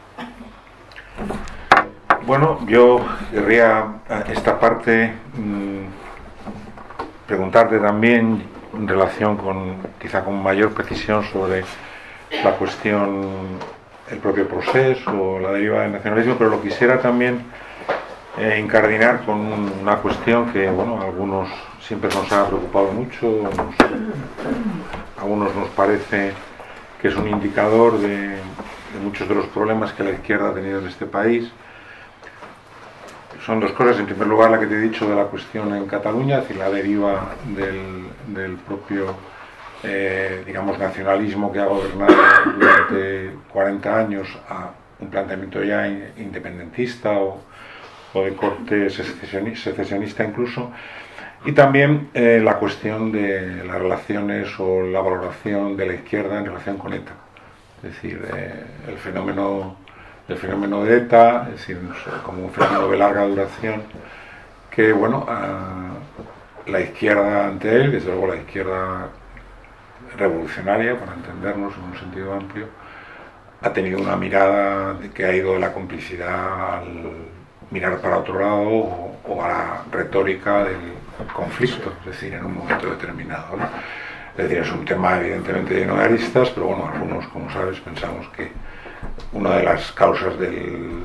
Bueno, yo querría esta parte mmm, preguntarte también en relación con, quizá con mayor precisión, sobre la cuestión, el propio proceso o la deriva del nacionalismo, pero lo quisiera también eh, incardinar con una cuestión que, bueno, a algunos siempre nos ha preocupado mucho, nos, a algunos nos parece que es un indicador de, de muchos de los problemas que la izquierda ha tenido en este país. Son dos cosas. En primer lugar, la que te he dicho de la cuestión en Cataluña, es decir, la deriva del, del propio, eh, digamos, nacionalismo que ha gobernado durante cuarenta años a un planteamiento ya independentista o, o de corte secesionista incluso. Y también eh, la cuestión de las relaciones o la valoración de la izquierda en relación con ETA. es decir, eh, el fenómeno el fenómeno de ETA, es decir, como un fenómeno de larga duración, que bueno, la izquierda ante él, desde luego la izquierda revolucionaria, para entendernos en un sentido amplio, ha tenido una mirada que ha ido de la complicidad al mirar para otro lado o, o a la retórica del conflicto, es decir, en un momento determinado, ¿no? Es decir, es un tema evidentemente lleno de aristas, pero bueno, algunos, como sabes, pensamos que una de las causas del,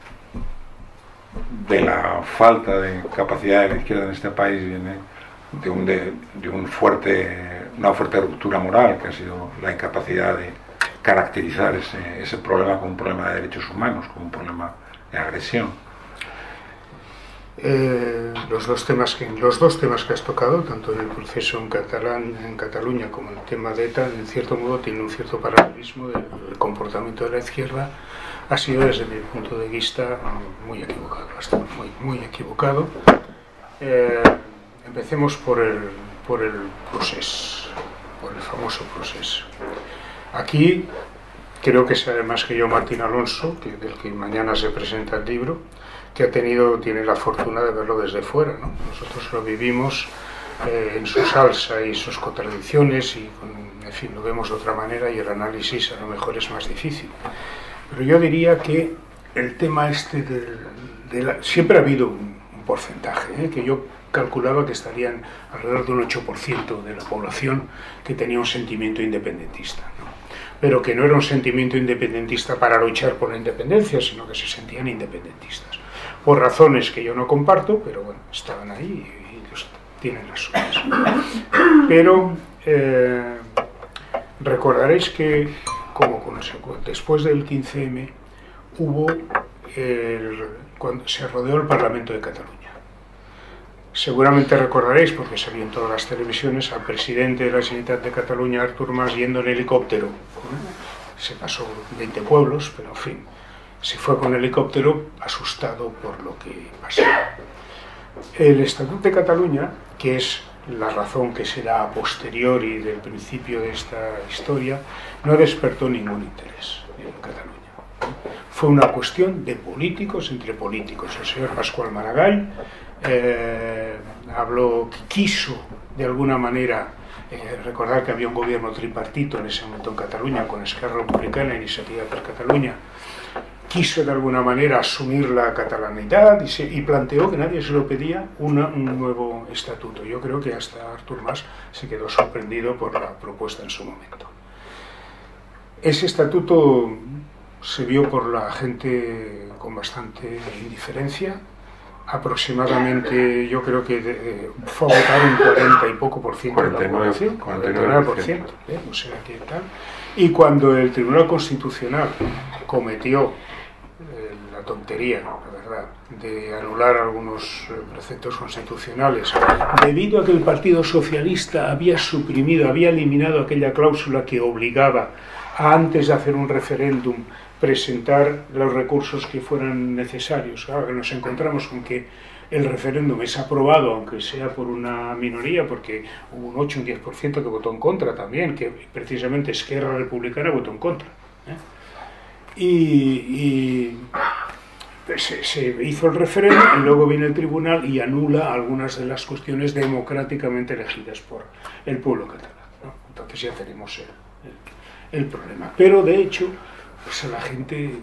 de la falta de capacidad de la izquierda en este país viene de, un, de, de un fuerte, una fuerte ruptura moral, que ha sido la incapacidad de caracterizar ese, ese problema como un problema de derechos humanos, como un problema de agresión. Eh, los, dos temas que, los dos temas que has tocado, tanto en el proceso en, Catalán, en Cataluña como en el tema de ETA, en cierto modo tienen un cierto paralelismo del comportamiento de la izquierda. Ha sido, desde mi punto de vista, muy equivocado, hasta muy, muy equivocado. Eh, empecemos por el, por el proceso, por el famoso proceso. Aquí creo que sabe más que yo Martín Alonso, que, del que mañana se presenta el libro, que ha tenido, tiene la fortuna de verlo desde fuera, ¿no? Nosotros lo vivimos eh, en su salsa y sus contradicciones y, en fin, lo vemos de otra manera y el análisis a lo mejor es más difícil. Pero yo diría que el tema este de, de la, siempre ha habido un, un porcentaje, ¿eh? que yo calculaba que estarían alrededor de un ocho por ciento de la población que tenía un sentimiento independentista, ¿no? Pero que no era un sentimiento independentista para luchar por la independencia, sino que se sentían independentistas. Por razones que yo no comparto, pero bueno, estaban ahí y ellos tienen las suyas. Pero eh, recordaréis que, como después del quince eme, hubo el, cuando se rodeó el Parlamento de Cataluña. Seguramente recordaréis, porque salió en todas las televisiones, al presidente de la Generalitat de Cataluña, Artur Mas, yendo en helicóptero. Se pasó veinte pueblos, pero en fin, se fue con helicóptero asustado por lo que pasó. El Estatut de Cataluña, que es la razón que será a posteriori del principio de esta historia, no despertó ningún interés en Cataluña. Fue una cuestión de políticos entre políticos. El señor Pascual Maragall eh, habló, quiso de alguna manera eh, recordar que había un gobierno tripartito en ese momento en Cataluña, con Esquerra Republicana e Iniciativa per Catalunya. Quiso de alguna manera asumir la catalanidad y, se, y planteó que nadie se lo pedía una, un nuevo estatuto. Yo creo que hasta Artur Mas se quedó sorprendido por la propuesta en su momento. Ese estatuto se vio por la gente con bastante indiferencia. Aproximadamente, yo creo que de, fue a votar un cuarenta y poco por ciento de la población, cuarenta y nueve por ciento, ¿eh? O sea, que tal. Y cuando el Tribunal Constitucional cometió eh, la tontería, la verdad, de anular algunos eh, preceptos constitucionales, debido a que el Partido Socialista había suprimido, había eliminado aquella cláusula que obligaba a, antes de hacer un referéndum, presentar los recursos que fueran necesarios. Ahora que nos encontramos con que el referéndum es aprobado, aunque sea por una minoría, porque hubo un ocho o un diez por ciento que votó en contra también, que precisamente Esquerra Republicana votó en contra. ¿eh? Y, y se, se hizo el referéndum y luego viene el tribunal y anula algunas de las cuestiones democráticamente elegidas por el pueblo catalán, ¿no? Entonces ya tenemos el, el, el problema. Pero de hecho, pues a la gente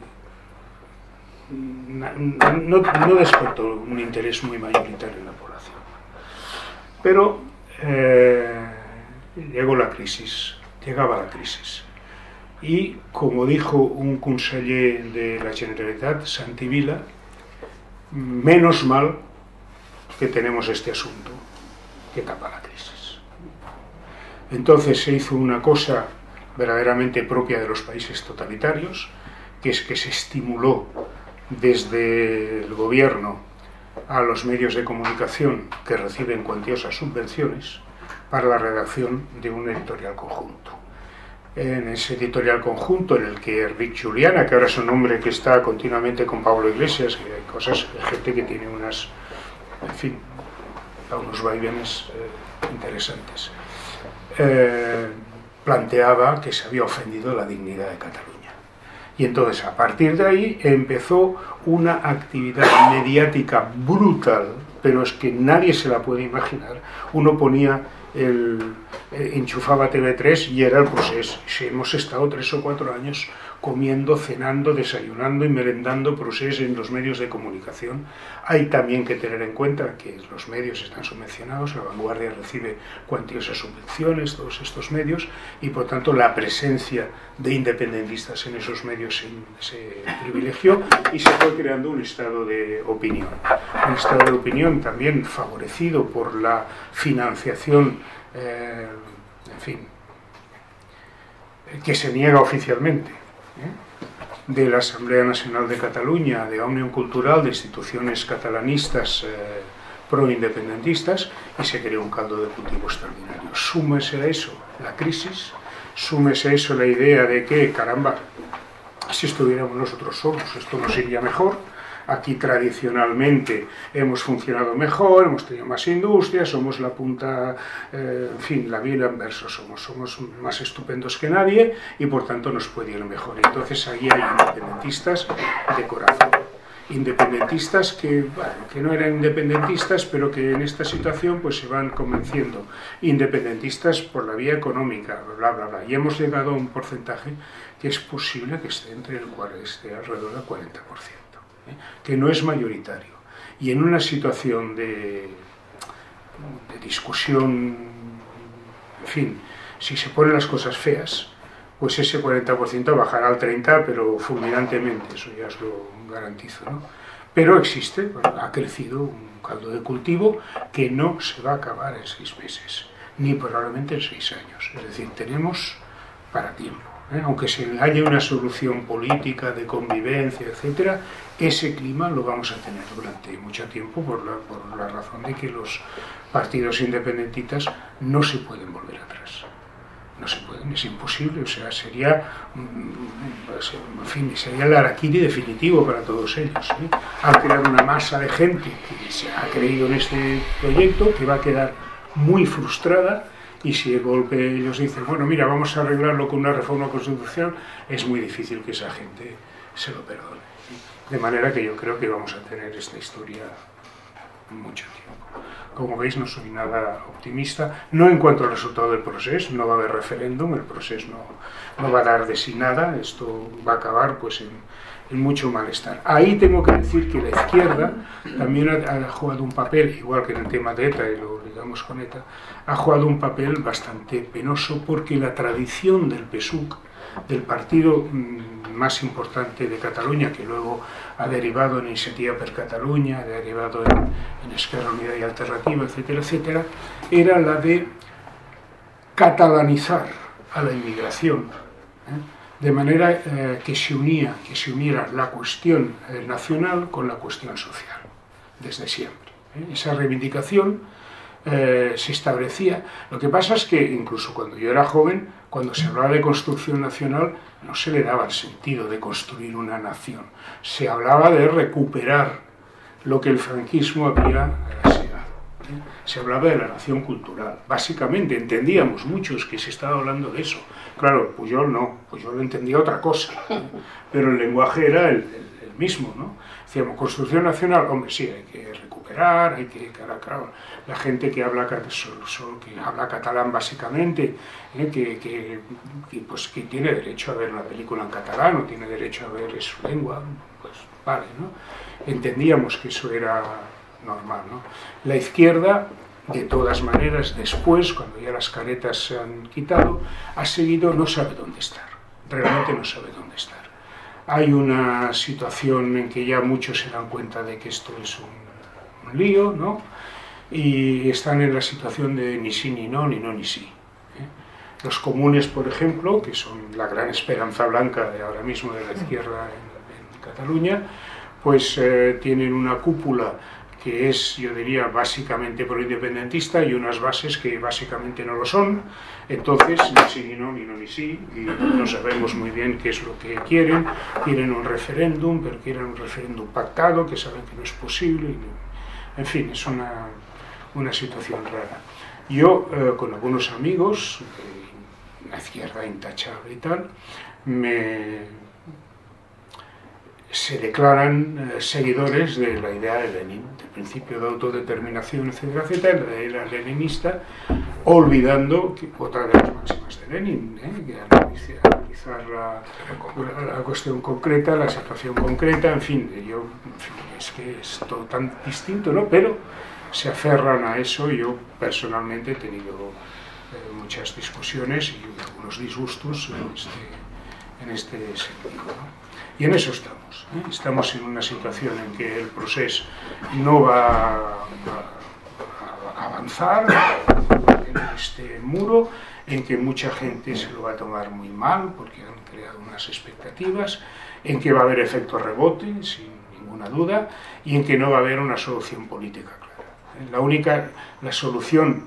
no, no, no despertó un interés muy mayoritario en la población. Pero eh, llegó la crisis, llegaba la crisis. Y como dijo un conseller de la Generalitat, Santi Vila, menos mal que tenemos este asunto que tapa la crisis. Entonces se hizo una cosa verdaderamente propia de los países totalitarios, que es que se estimuló desde el gobierno a los medios de comunicación que reciben cuantiosas subvenciones para la redacción de un editorial conjunto. En ese editorial conjunto, en el que Rick Juliana, que ahora es un hombre que está continuamente con Pablo Iglesias, que hay cosas, hay gente que tiene unas, en fin, unos vaivenes eh, interesantes. Eh, planteaba que se había ofendido la dignidad de Cataluña. Y entonces, a partir de ahí, empezó una actividad mediática brutal, pero es que nadie se la puede imaginar. Uno ponía, el, eh, enchufaba T V tres y era el procés. Si hemos estado tres o cuatro años comiendo, cenando, desayunando y merendando procés en los medios de comunicación. Hay también que tener en cuenta que los medios están subvencionados, La Vanguardia recibe cuantiosas subvenciones, todos estos medios, y por tanto la presencia de independentistas en esos medios se, se privilegió y se fue creando un estado de opinión. Un estado de opinión también favorecido por la financiación, eh, en fin, que se niega oficialmente, de la Asamblea Nacional de Cataluña, de Òmnium Cultural, de instituciones catalanistas eh, pro-independentistas, y se creó un caldo de cultivo extraordinario. Súmese a eso la crisis, súmese a eso la idea de que, caramba, si estuviéramos nosotros solos, esto nos iría mejor. Aquí tradicionalmente hemos funcionado mejor, hemos tenido más industria, somos la punta, eh, en fin, la vía inversa, somos, somos más estupendos que nadie y por tanto nos puede ir mejor. Entonces ahí hay independentistas de corazón, independentistas que, bueno, que no eran independentistas, pero que en esta situación pues se van convenciendo, independentistas por la vía económica, bla, bla, bla. Y hemos llegado a un porcentaje que es posible que esté entre el esté alrededor del cuarenta por ciento. Que no es mayoritario, y en una situación de, de discusión, en fin, si se ponen las cosas feas, pues ese cuarenta por ciento bajará al treinta por ciento, pero fulminantemente, eso ya os lo garantizo, ¿no? Pero existe, ha crecido un caldo de cultivo que no se va a acabar en seis meses, ni probablemente en seis años, es decir, tenemos para tiempo. ¿Eh? Aunque se haya una solución política, de convivencia, etcétera, ese clima lo vamos a tener durante mucho tiempo por la, por la razón de que los partidos independentistas no se pueden volver atrás. No se pueden, es imposible, o sea, sería, en fin, sería el harakiri definitivo para todos ellos. ¿eh? Han creado una masa de gente que se ha creído en este proyecto, que va a quedar muy frustrada. Y si de golpe ellos dicen, bueno, mira, vamos a arreglarlo con una reforma constitucional, es muy difícil que esa gente se lo perdone. De manera que yo creo que vamos a tener esta historia mucho tiempo. Como veis, no soy nada optimista, no en cuanto al resultado del proceso, no va a haber referéndum, el proceso no, no va a dar de sí nada, esto va a acabar pues en, en mucho malestar. Ahí tengo que decir que la izquierda también ha, ha jugado un papel, igual que en el tema de ETA, y lo ligamos con ETA, ha jugado un papel bastante penoso porque la tradición del P S U C, del partido mmm, más importante de Cataluña, que luego ha derivado en Iniciativa per Catalunya, ha derivado en, en Esquerra Unida y Alternativa, etcétera, etcétera, era la de catalanizar a la inmigración, ¿eh? de manera eh, que se unía, que se uniera la cuestión eh, nacional con la cuestión social, desde siempre. ¿eh? Esa reivindicación Eh, se establecía. Lo que pasa es que incluso cuando yo era joven, cuando se hablaba de construcción nacional, no se le daba el sentido de construir una nación. Se hablaba de recuperar lo que el franquismo había deseado. ¿eh? Se hablaba de la nación cultural. Básicamente entendíamos muchos que se estaba hablando de eso. Claro, Pujol no, Pujol entendía otra cosa, ¿eh? Pero el lenguaje era el, el, el mismo, ¿no? Decíamos, construcción nacional, hombre, sí, hay que recuperar, hay que, claro, claro, la gente que habla, solo, solo, que habla catalán básicamente, ¿eh? que, que, que, pues, que tiene derecho a ver una película en catalán, o tiene derecho a ver su lengua, pues vale, ¿no? Entendíamos que eso era normal, ¿no? La izquierda, de todas maneras, después, cuando ya las caretas se han quitado, ha seguido, no sabe dónde estar, realmente no sabe dónde estar. Hay una situación en que ya muchos se dan cuenta de que esto es un, un lío, ¿no? Y están en la situación de ni sí ni no, ni no ni sí. ¿eh? Los comunes, por ejemplo, que son la gran esperanza blanca de ahora mismo de la izquierda en, en Cataluña, pues eh, tienen una cúpula que es, yo diría, básicamente pro-independentista y unas bases que básicamente no lo son. Entonces, ni sí ni no, ni no ni sí, y no sabemos muy bien qué es lo que quieren. Quieren un referéndum, pero quieren un referéndum pactado, que saben que no es posible. En fin, es una, una situación rara. Yo, eh, con algunos amigos, eh, una izquierda intachable y tal, me, se declaran eh, seguidores de la idea de Lenin, del principio de autodeterminación, etcétera, etcétera, de la idea leninista, olvidando que otra de las máximas de Lenin, ¿eh? que analizar, analizar la, la, la cuestión concreta, la situación concreta, en fin, yo, en fin, es que es todo tan distinto, ¿no? Pero se aferran a eso. Yo personalmente he tenido eh, muchas discusiones y algunos disgustos en este, en este sentido, ¿no? Y en eso estamos, ¿eh? Estamos en una situación en que el proceso no va a, a avanzar en este muro, en que mucha gente se lo va a tomar muy mal porque han creado unas expectativas, en que va a haber efecto rebote, sin ninguna duda, y en que no va a haber una solución política clara. La única, la solución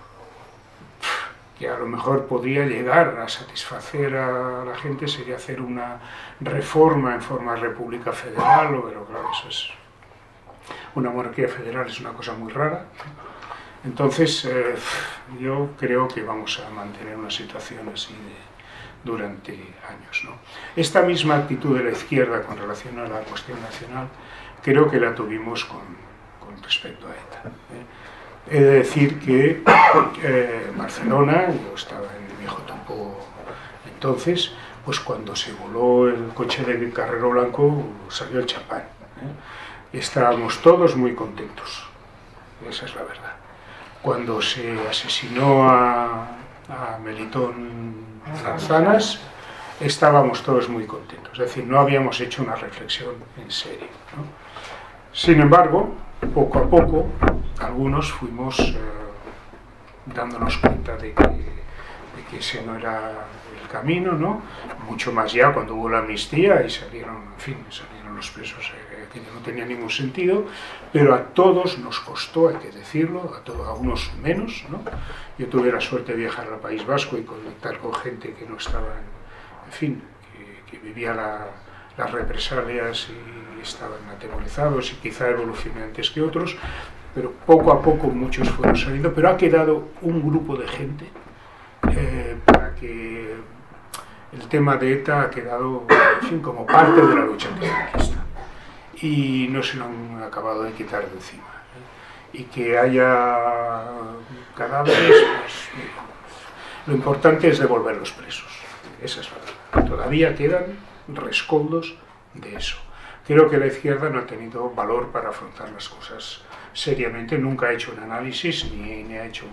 que a lo mejor podría llegar a satisfacer a la gente sería hacer una reforma en forma de república federal, pero claro, eso es, una monarquía federal es una cosa muy rara. Entonces, eh, yo creo que vamos a mantener una situación así de, durante años, ¿no? Esta misma actitud de la izquierda con relación a la cuestión nacional, creo que la tuvimos con, con respecto a ETA, ¿eh? He de decir que eh, en Barcelona, yo estaba en el viejo Topo entonces, pues cuando se voló el coche de Carrero Blanco salió el champán, ¿eh? Y estábamos todos muy contentos, esa es la verdad. Cuando se asesinó a, a Melitón Zarzanas, estábamos todos muy contentos, es decir, no habíamos hecho una reflexión en serio, ¿no? Sin embargo, poco a poco, algunos fuimos eh, dándonos cuenta de que, de que ese no era el camino, ¿no? Mucho más ya cuando hubo la amnistía y salieron, en fin, salieron los presos, eh, que no tenía ningún sentido, pero a todos nos costó, hay que decirlo, a, todos, a unos menos, ¿no? Yo tuve la suerte de viajar al País Vasco y conectar con gente que no estaba, en, en fin, que, que vivía la, las represalias y estaban atemorizados y quizá evolucioné antes que otros, pero poco a poco muchos fueron saliendo, pero ha quedado un grupo de gente eh, para que el tema de ETA ha quedado, en fin, como parte de la lucha antifranquista y no se lo han acabado de quitar de encima, ¿eh? Y que haya cadáveres, pues, lo importante es devolver los presos, esa es la verdad. Todavía quedan rescoldos de eso. Creo que la izquierda no ha tenido valor para afrontar las cosas seriamente, nunca ha hecho un análisis ni, ni ha hecho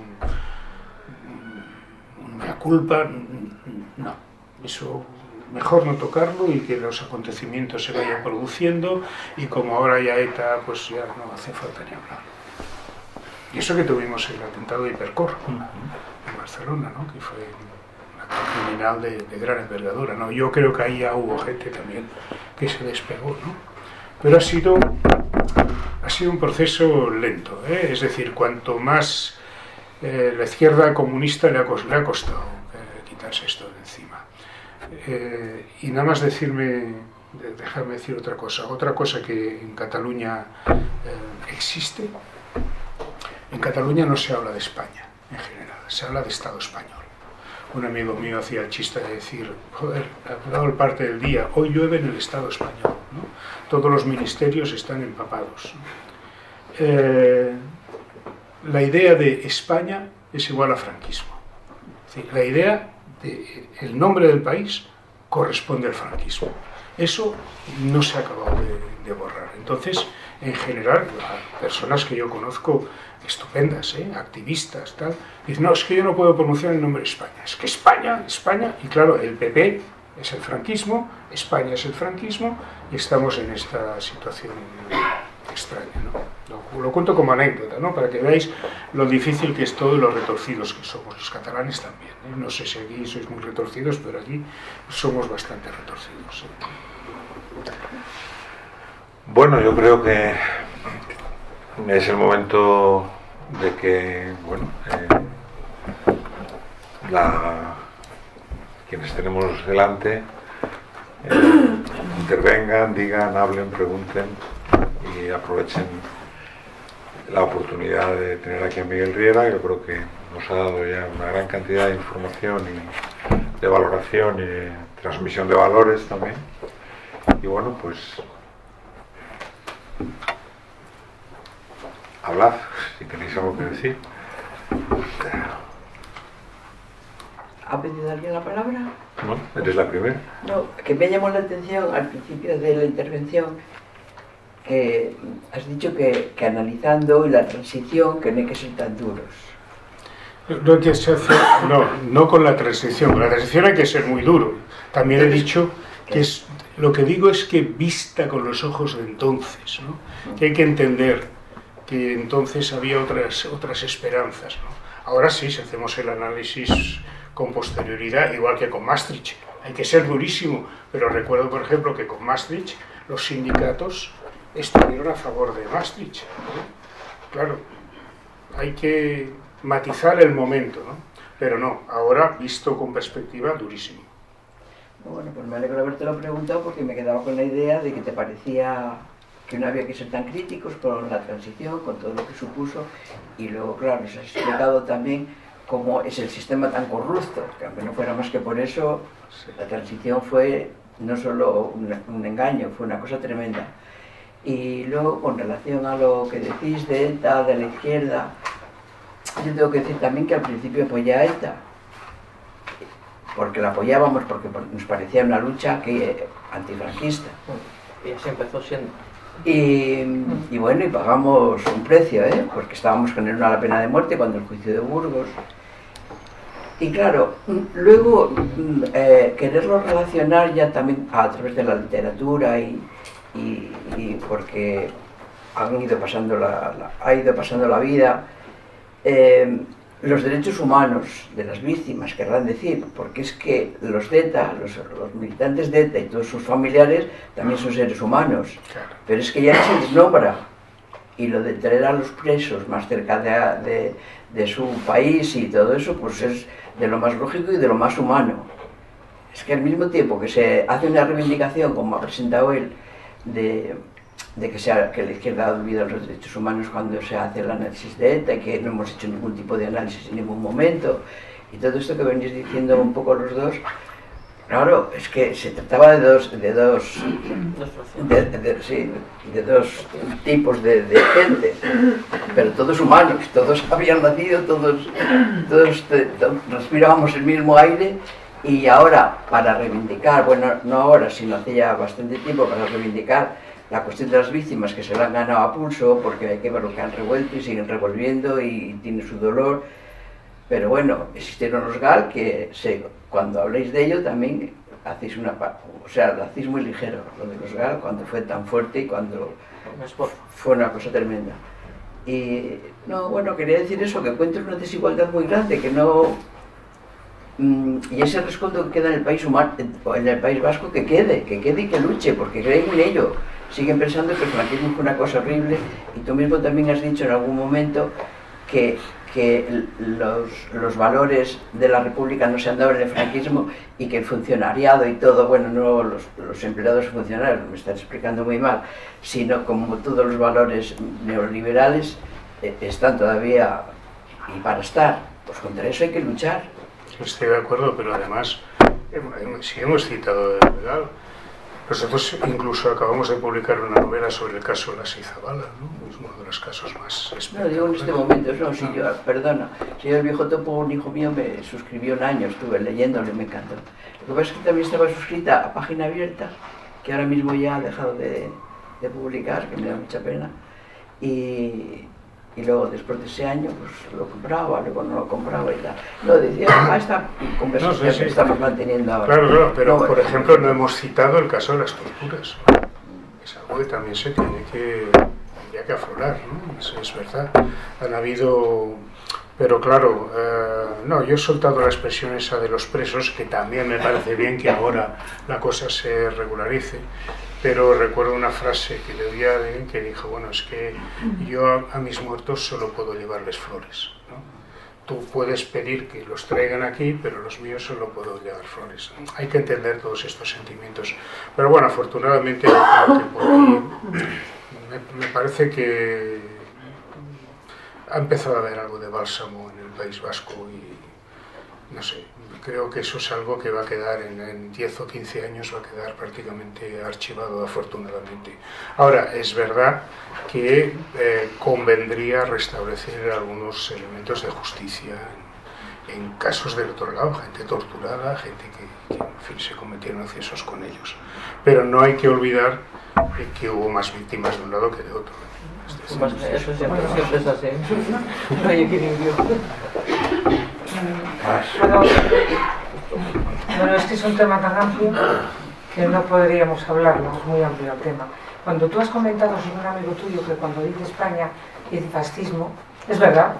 un, un, una culpa, no, eso mejor no tocarlo y que los acontecimientos se vayan produciendo, y como ahora ya ETA, pues ya no hace falta ni hablar. Y eso que tuvimos el atentado de Hipercor en Barcelona, ¿no? Que fue un acto criminal de, de gran envergadura, ¿no? Yo creo que ahí ya hubo gente también que se despegó, ¿no? Pero ha sido, ha sido un proceso lento, ¿eh? Es decir, cuanto más eh, la izquierda comunista le ha, le ha costado eh, quitarse esto de encima. Eh, y nada más decirme, dejarme decir otra cosa, otra cosa que en Cataluña eh, existe. En Cataluña no se habla de España en general, se habla de Estado español. Un amigo mío hacía el chiste de decir, joder, ha dado parte del día, hoy llueve en el Estado español, ¿no? Todos los ministerios están empapados. Eh, la idea de España es igual a franquismo. Es decir, la idea de el nombre del país corresponde al franquismo. Eso no se ha acabado de, de borrar. Entonces, en general, personas que yo conozco estupendas, ¿eh? Activistas, tal, dicen, no, es que yo no puedo pronunciar el nombre de España, es que España, España, y claro, el P P es el franquismo, España es el franquismo, y estamos en esta situación extraña, ¿no? Lo, lo cuento como anécdota, ¿no? Para que veáis lo difícil que es todo y lo retorcidos que somos, los catalanes también, ¿eh? No sé si aquí sois muy retorcidos, pero aquí somos bastante retorcidos, ¿eh? Bueno, yo creo que es el momento de que, bueno, eh, la, quienes tenemos delante eh, intervengan, digan, hablen, pregunten y aprovechen la oportunidad de tener aquí a Miguel Riera. Yo creo que nos ha dado ya una gran cantidad de información y de valoración y de transmisión de valores también. Y bueno, pues hablad si tenéis algo que decir. ¿Ha pedido alguien la palabra? No, eres la primera. No, que me llamó la atención al principio de la intervención que has dicho que, que analizando la transición que no hay que ser tan duros. No hay que ser, no, no con la transición, con la transición hay que ser muy duro. También he dicho que es, lo que digo es que vista con los ojos de entonces, ¿no? Que hay que entender que entonces había otras, otras esperanzas, ¿no? Ahora sí, si hacemos el análisis con posterioridad, igual que con Maastricht, hay que ser durísimo, pero recuerdo, por ejemplo, que con Maastricht los sindicatos estuvieron a favor de Maastricht, ¿no? Claro, hay que matizar el momento, ¿no? Pero no, ahora, visto con perspectiva, durísimo. Bueno, pues me alegro de haberte lo preguntado porque me quedaba con la idea de que te parecía que no había que ser tan críticos con la transición, con todo lo que supuso, y luego, claro, nos has explicado también cómo es el sistema tan corrupto, que aunque no fuera más que por eso, la transición fue no solo un, un engaño, fue una cosa tremenda. Y luego, con relación a lo que decís de ETA, de la izquierda, yo tengo que decir también que al principio apoyé a ETA, porque la apoyábamos, porque nos parecía una lucha que, antifranquista. Y así empezó siendo. Y, y bueno, y pagamos un precio, ¿eh? Porque estábamos con la pena de muerte cuando el juicio de Burgos. Y claro, luego eh, quererlo relacionar ya también a través de la literatura y, y, y porque han ido pasando la, la, ha ido pasando la vida, eh, los derechos humanos de las víctimas, querrán decir, porque es que los de ETA, los, los militantes de ETA y todos sus familiares también son seres humanos, pero es que ya no se les nombra. Y lo de traer a los presos más cerca de, de, de su país y todo eso, pues es de lo más lógico y de lo más humano. Es que al mismo tiempo que se hace una reivindicación, como ha presentado él, de, de que, sea, que la izquierda ha olvidado los derechos humanos cuando se hace el análisis de ETA y que no hemos hecho ningún tipo de análisis en ningún momento, y todo esto que venís diciendo un poco los dos, claro, es que se trataba de dos, de dos, de, de, sí, de dos tipos de, de gente, pero todos humanos, todos habían nacido, todos, todos, todos respirábamos el mismo aire. Y ahora, para reivindicar, bueno, no ahora, sino hace ya bastante tiempo, para reivindicar la cuestión de las víctimas que se la han ganado a pulso, porque hay que ver lo que han revuelto y siguen revolviendo y tiene su dolor. Pero bueno, existieron los G A L que se, cuando habléis de ello también hacéis una... O sea, lo hacéis muy ligero, lo de los G A L, cuando fue tan fuerte y cuando fue una cosa tremenda. Y no, bueno, quería decir eso, que encuentro una desigualdad muy grande, que no... Y ese rescoldo que queda en el país humano, en el País Vasco, que quede, que quede y que luche, porque creen en ello. Siguen pensando que el franquismo fue una cosa horrible, y tú mismo también has dicho en algún momento que, que los, los valores de la República no se han dado en el franquismo y que el funcionariado y todo, bueno, no los, los empleados y funcionarios, me están explicando muy mal, sino como todos los valores neoliberales eh, están todavía, y para estar, pues contra eso hay que luchar. Estoy de acuerdo, pero además, si hemos citado de legal, nosotros incluso acabamos de publicar una novela sobre el caso de la Seizabala, ¿no? Es uno de los casos más espectaculares. No, digo en este momento, no, si yo, perdona, si yo el viejo topo, un hijo mío me suscribió un año, estuve leyéndolo y me encantó. Lo que pasa es que también estaba suscrita a Página Abierta, que ahora mismo ya ha dejado de, de publicar, que me da mucha pena, y... Y luego, después de ese año, pues lo compraba, luego no lo compraba y tal. No, decía, ah, esta conversación no, sí, sí. que estamos manteniendo ahora. Claro, claro, pero no, por ejemplo, no hemos citado el caso de las torturas. Es algo que también se tiene que, tendría que aflorar, ¿no? Eso es verdad. Han habido... Pero claro, eh, no, yo he soltado la expresión esa de los presos, que también me parece bien que ahora la cosa se regularice. Pero recuerdo una frase que le oí a alguien que dijo, bueno, es que yo a, a mis muertos solo puedo llevarles flores, ¿no? Tú puedes pedir que los traigan aquí, pero los míos solo puedo llevar flores, ¿no? Hay que entender todos estos sentimientos. Pero bueno, afortunadamente, creo que por aquí me, me parece que ha empezado a haber algo de bálsamo en el País Vasco no sé, creo que eso es algo que va a quedar en, en diez o quince años, va a quedar prácticamente archivado, afortunadamente. Ahora, es verdad que eh, convendría restablecer algunos elementos de justicia en, en casos del otro lado, gente torturada, gente que, que en fin, se cometieron excesos con ellos. Pero no hay que olvidar eh, que hubo más víctimas de un lado que de otro. Este pues eso siempre, siempre es así. No hay equilibrio. Bueno, bueno, es que es un tema tan amplio que no podríamos hablarlo, es muy amplio el tema. Cuando tú has comentado sobre un amigo tuyo que cuando dice España dice fascismo, es verdad.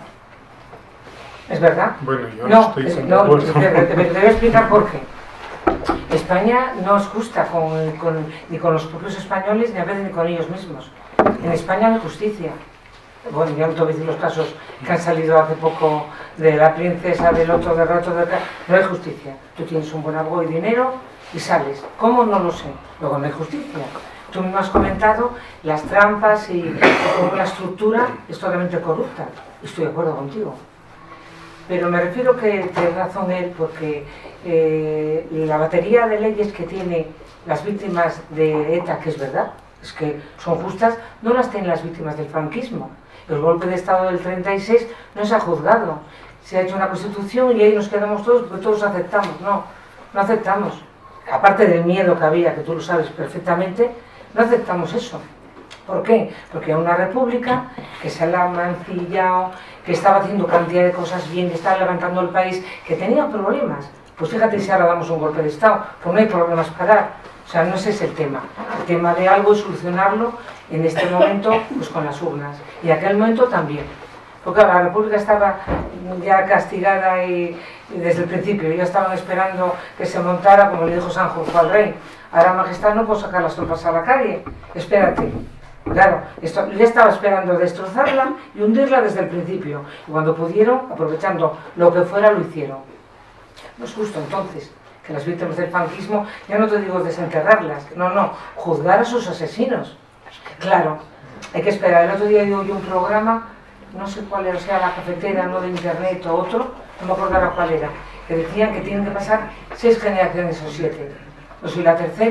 ¿Es verdad? Bueno, yo no, estoy es, tan no, de te, te, te voy a explicar por qué. España no es justa con, con, ni con los propios españoles, ni a veces ni con ellos mismos. En España no hay justicia. Bueno, ya no te voy a decir los casos que han salido hace poco de la princesa, del otro, del otro, del otro. No hay justicia. Tú tienes un buen abogado y dinero y sales. ¿Cómo? No lo sé. Luego no hay justicia. Tú me has comentado las trampas y cómo la estructura es totalmente corrupta. Estoy de acuerdo contigo. Pero me refiero que tiene razón él, porque eh, la batería de leyes que tiene las víctimas de ETA, que es verdad, es que son justas, no las tienen las víctimas del franquismo. El golpe de Estado del treinta y seis no se ha juzgado. Se ha hecho una constitución y ahí nos quedamos todos porque todos aceptamos. No, no aceptamos. Aparte del miedo que había, que tú lo sabes perfectamente, no aceptamos eso. ¿Por qué? Porque era una república que se la ha mancillado, que estaba haciendo cantidad de cosas bien, que estaba levantando el país, que tenía problemas. Pues fíjate si ahora damos un golpe de Estado, pues no hay problemas para dar. O sea, no ese es el tema. El tema de algo es solucionarlo en este momento pues con las urnas. Y en aquel momento también. Porque la república estaba ya castigada y, y desde el principio. Ya estaban esperando que se montara, como le dijo Sanjurjo al rey. Ahora, majestad, no puedo sacar las tropas a la calle. Espérate. Claro, esto, ya estaba esperando destrozarla y hundirla desde el principio. Y cuando pudieron, aprovechando lo que fuera, lo hicieron. No es justo entonces que las víctimas del franquismo, ya no te digo desenterrarlas, no, no, juzgar a sus asesinos. Claro, hay que esperar. El otro día yo oí un programa, no sé cuál era, o sea, la cafetera, no de internet o otro, no me acordaba cuál era, que decían que tienen que pasar seis generaciones o siete. Yo soy la tercera.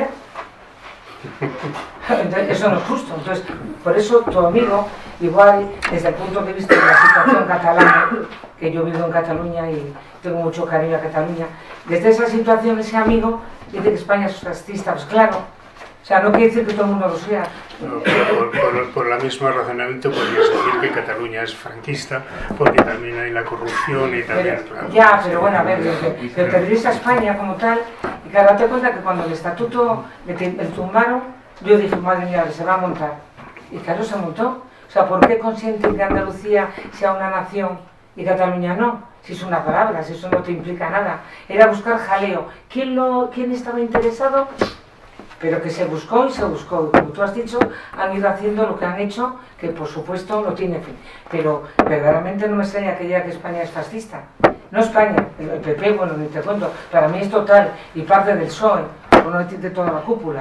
Entonces, eso no es justo. Entonces, por eso tu amigo, igual desde el punto de vista de la situación catalana, que yo vivo en Cataluña y tengo mucho cariño a Cataluña, desde esa situación ese amigo dice que España es fascista. Pues claro, o sea, no quiere decir que todo el mundo lo sea. No, por, por, por la misma razonamiento podrías decir que Cataluña es franquista, porque también hay la corrupción y también... Pero, claro, ya, pero bueno, a ver, pero te dices a España como tal, y claro, date cuenta que cuando el estatuto le tumbaron, yo dije, madre mía, se va a montar. Y claro, se montó. O sea, ¿por qué consienten que Andalucía sea una nación y Cataluña no? Si es una palabra, si eso no te implica nada. Era buscar jaleo. ¿Quién, lo, quién estaba interesado? Pero que se buscó y se buscó. Como tú has dicho, han ido haciendo lo que han hecho, que por supuesto no tiene fin. Pero verdaderamente no me extraña que diga que España es fascista. No España, el P P, bueno, ni te cuento. Para mí es total, y parte del P S O E, por no decirte toda la cúpula.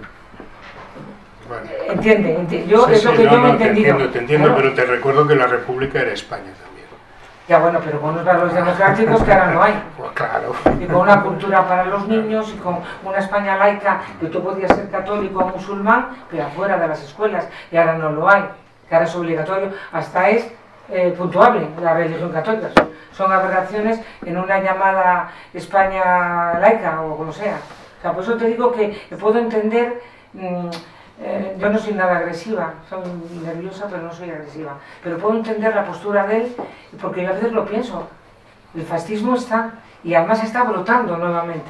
Bueno. Entiende, entiende. Yo, Sí, es lo sí, que no, yo me he no, te entendido. entiendo, te entiendo, Claro. pero te recuerdo que la República era España también. Ya bueno, pero con unos valores democráticos que ahora no hay. Pues claro. Y con una cultura para los niños y con una España laica, que tú podías ser católico o musulmán, pero afuera de las escuelas, y ahora no lo hay, que ahora es obligatorio, hasta es eh, puntuable la religión católica. Son aberraciones en una llamada España laica o como sea. O sea, por eso te digo que puedo entender... Mmm, Eh, yo no soy nada agresiva, soy nerviosa pero no soy agresiva, pero puedo entender la postura de él porque yo a veces lo pienso, el fascismo está y además está brotando nuevamente.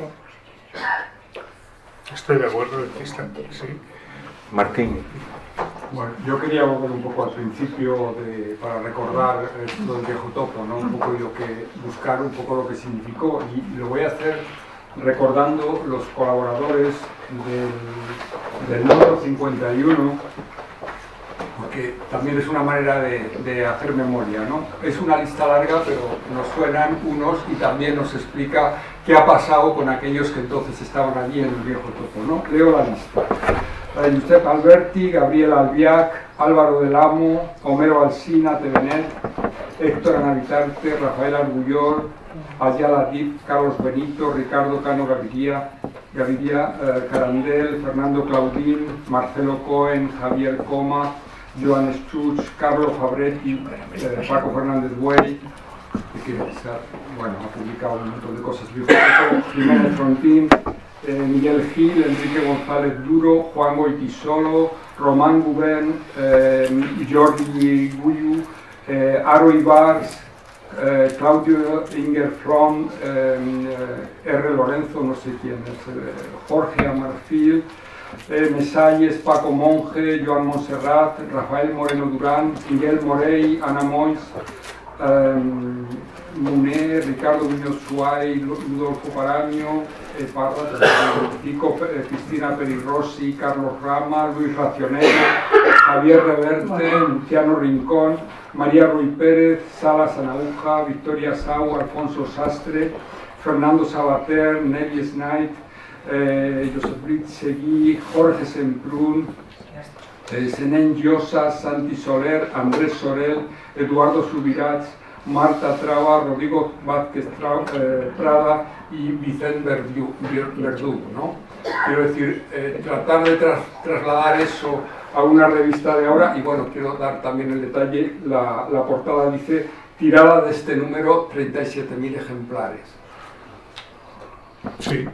Estoy de acuerdo en que está, sí. Martín. Bueno, yo quería volver un poco al principio de, para recordar esto del viejo topo, ¿no? Un poco lo que, buscar un poco lo que significó, y lo voy a hacer recordando los colaboradores del, del número cincuenta y uno, porque también es una manera de, de hacer memoria, ¿no? Es una lista larga, pero nos suenan unos y también nos explica qué ha pasado con aquellos que entonces estaban allí en el viejo topo, ¿no? Leo la lista. eh, Giuseppe Alberti, Gabriel Albiac, Álvaro del Amo, Homero Alsina, Tevenet, Héctor Anavitarte, Rafael Argullor, Ayala Dip, Carlos Benito, Ricardo Cano Gaviria, Gaviria eh, Carandel, Fernando Claudín, Marcelo Cohen, Javier Coma, Joan Stuch, Carlos Fabretti, eh, Paco Fernández Buey, que bueno, ha publicado un montón de cosas, Jiménez Frontín, eh, Miguel Gil, Enrique González Duro, Juan Goitisolo, Román Gubén, eh, Jordi Guyu, eh, Aro Ibars, eh, Claudio Inger From, eh, R. Lorenzo, no sé quién es, eh, Jorge Amarfil, eh, Mesalles, Paco Monge, Joan Montserrat, Rafael Moreno Durán, Miguel Morey, Ana Mois, eh, Muné, Ricardo Muñoz Suárez, Ludolfo Paraño, eh, Parra, Pico, eh, Cristina Perirossi, Carlos Rama, Luis Racionero, Javier Reverte, Luciano Rincón, María Ruiz Pérez, Sala Sanauja, Victoria Sau, Alfonso Sastre, Fernando Sabater, Nelly Snight, eh, Josep Brit Seguí, Jorge Semprún, eh, Senén Llosa, Santi Soler, Andrés Sorel, Eduardo Subirats, Marta Traba, Rodrigo Vázquez eh, Prada y Vicente Verdú, Verdú, ¿no? Quiero decir, eh, tratar de tra trasladar eso a una revista de ahora, y bueno, quiero dar también el detalle, la, la portada dice tirada de este número treinta y siete mil ejemplares. Sí.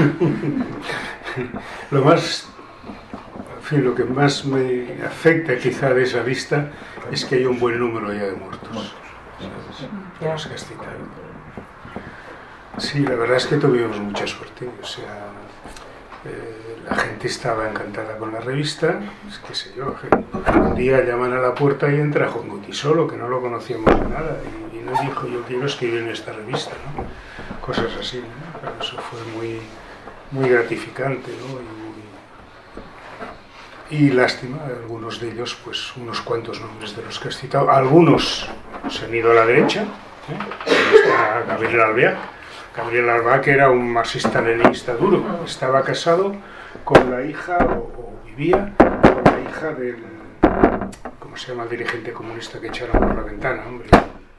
Lo más, en fin, lo que más me afecta quizá de esa lista es que hay un buen número ya de muertos. De los que has citado. Sí, la verdad es que tuvimos mucha suerte, o sea, eh, la gente estaba encantada con la revista, es que sé yo, un día llaman a la puerta y entra Juan Goitisolo, que no lo conocíamos de nada, y, y nos dijo, yo quiero escribir en esta revista, ¿no? Cosas así, ¿no? Pero eso fue muy, muy gratificante, ¿no? Y, Y lástima, algunos de ellos, pues unos cuantos nombres de los que has citado, algunos se han ido a la derecha, ¿eh? Está Gabriel Albiac. Gabriel Albiac era un marxista-leninista duro, estaba casado con la hija, o, o vivía con la hija del, ¿cómo se llama el dirigente comunista que echaron por la ventana, hombre?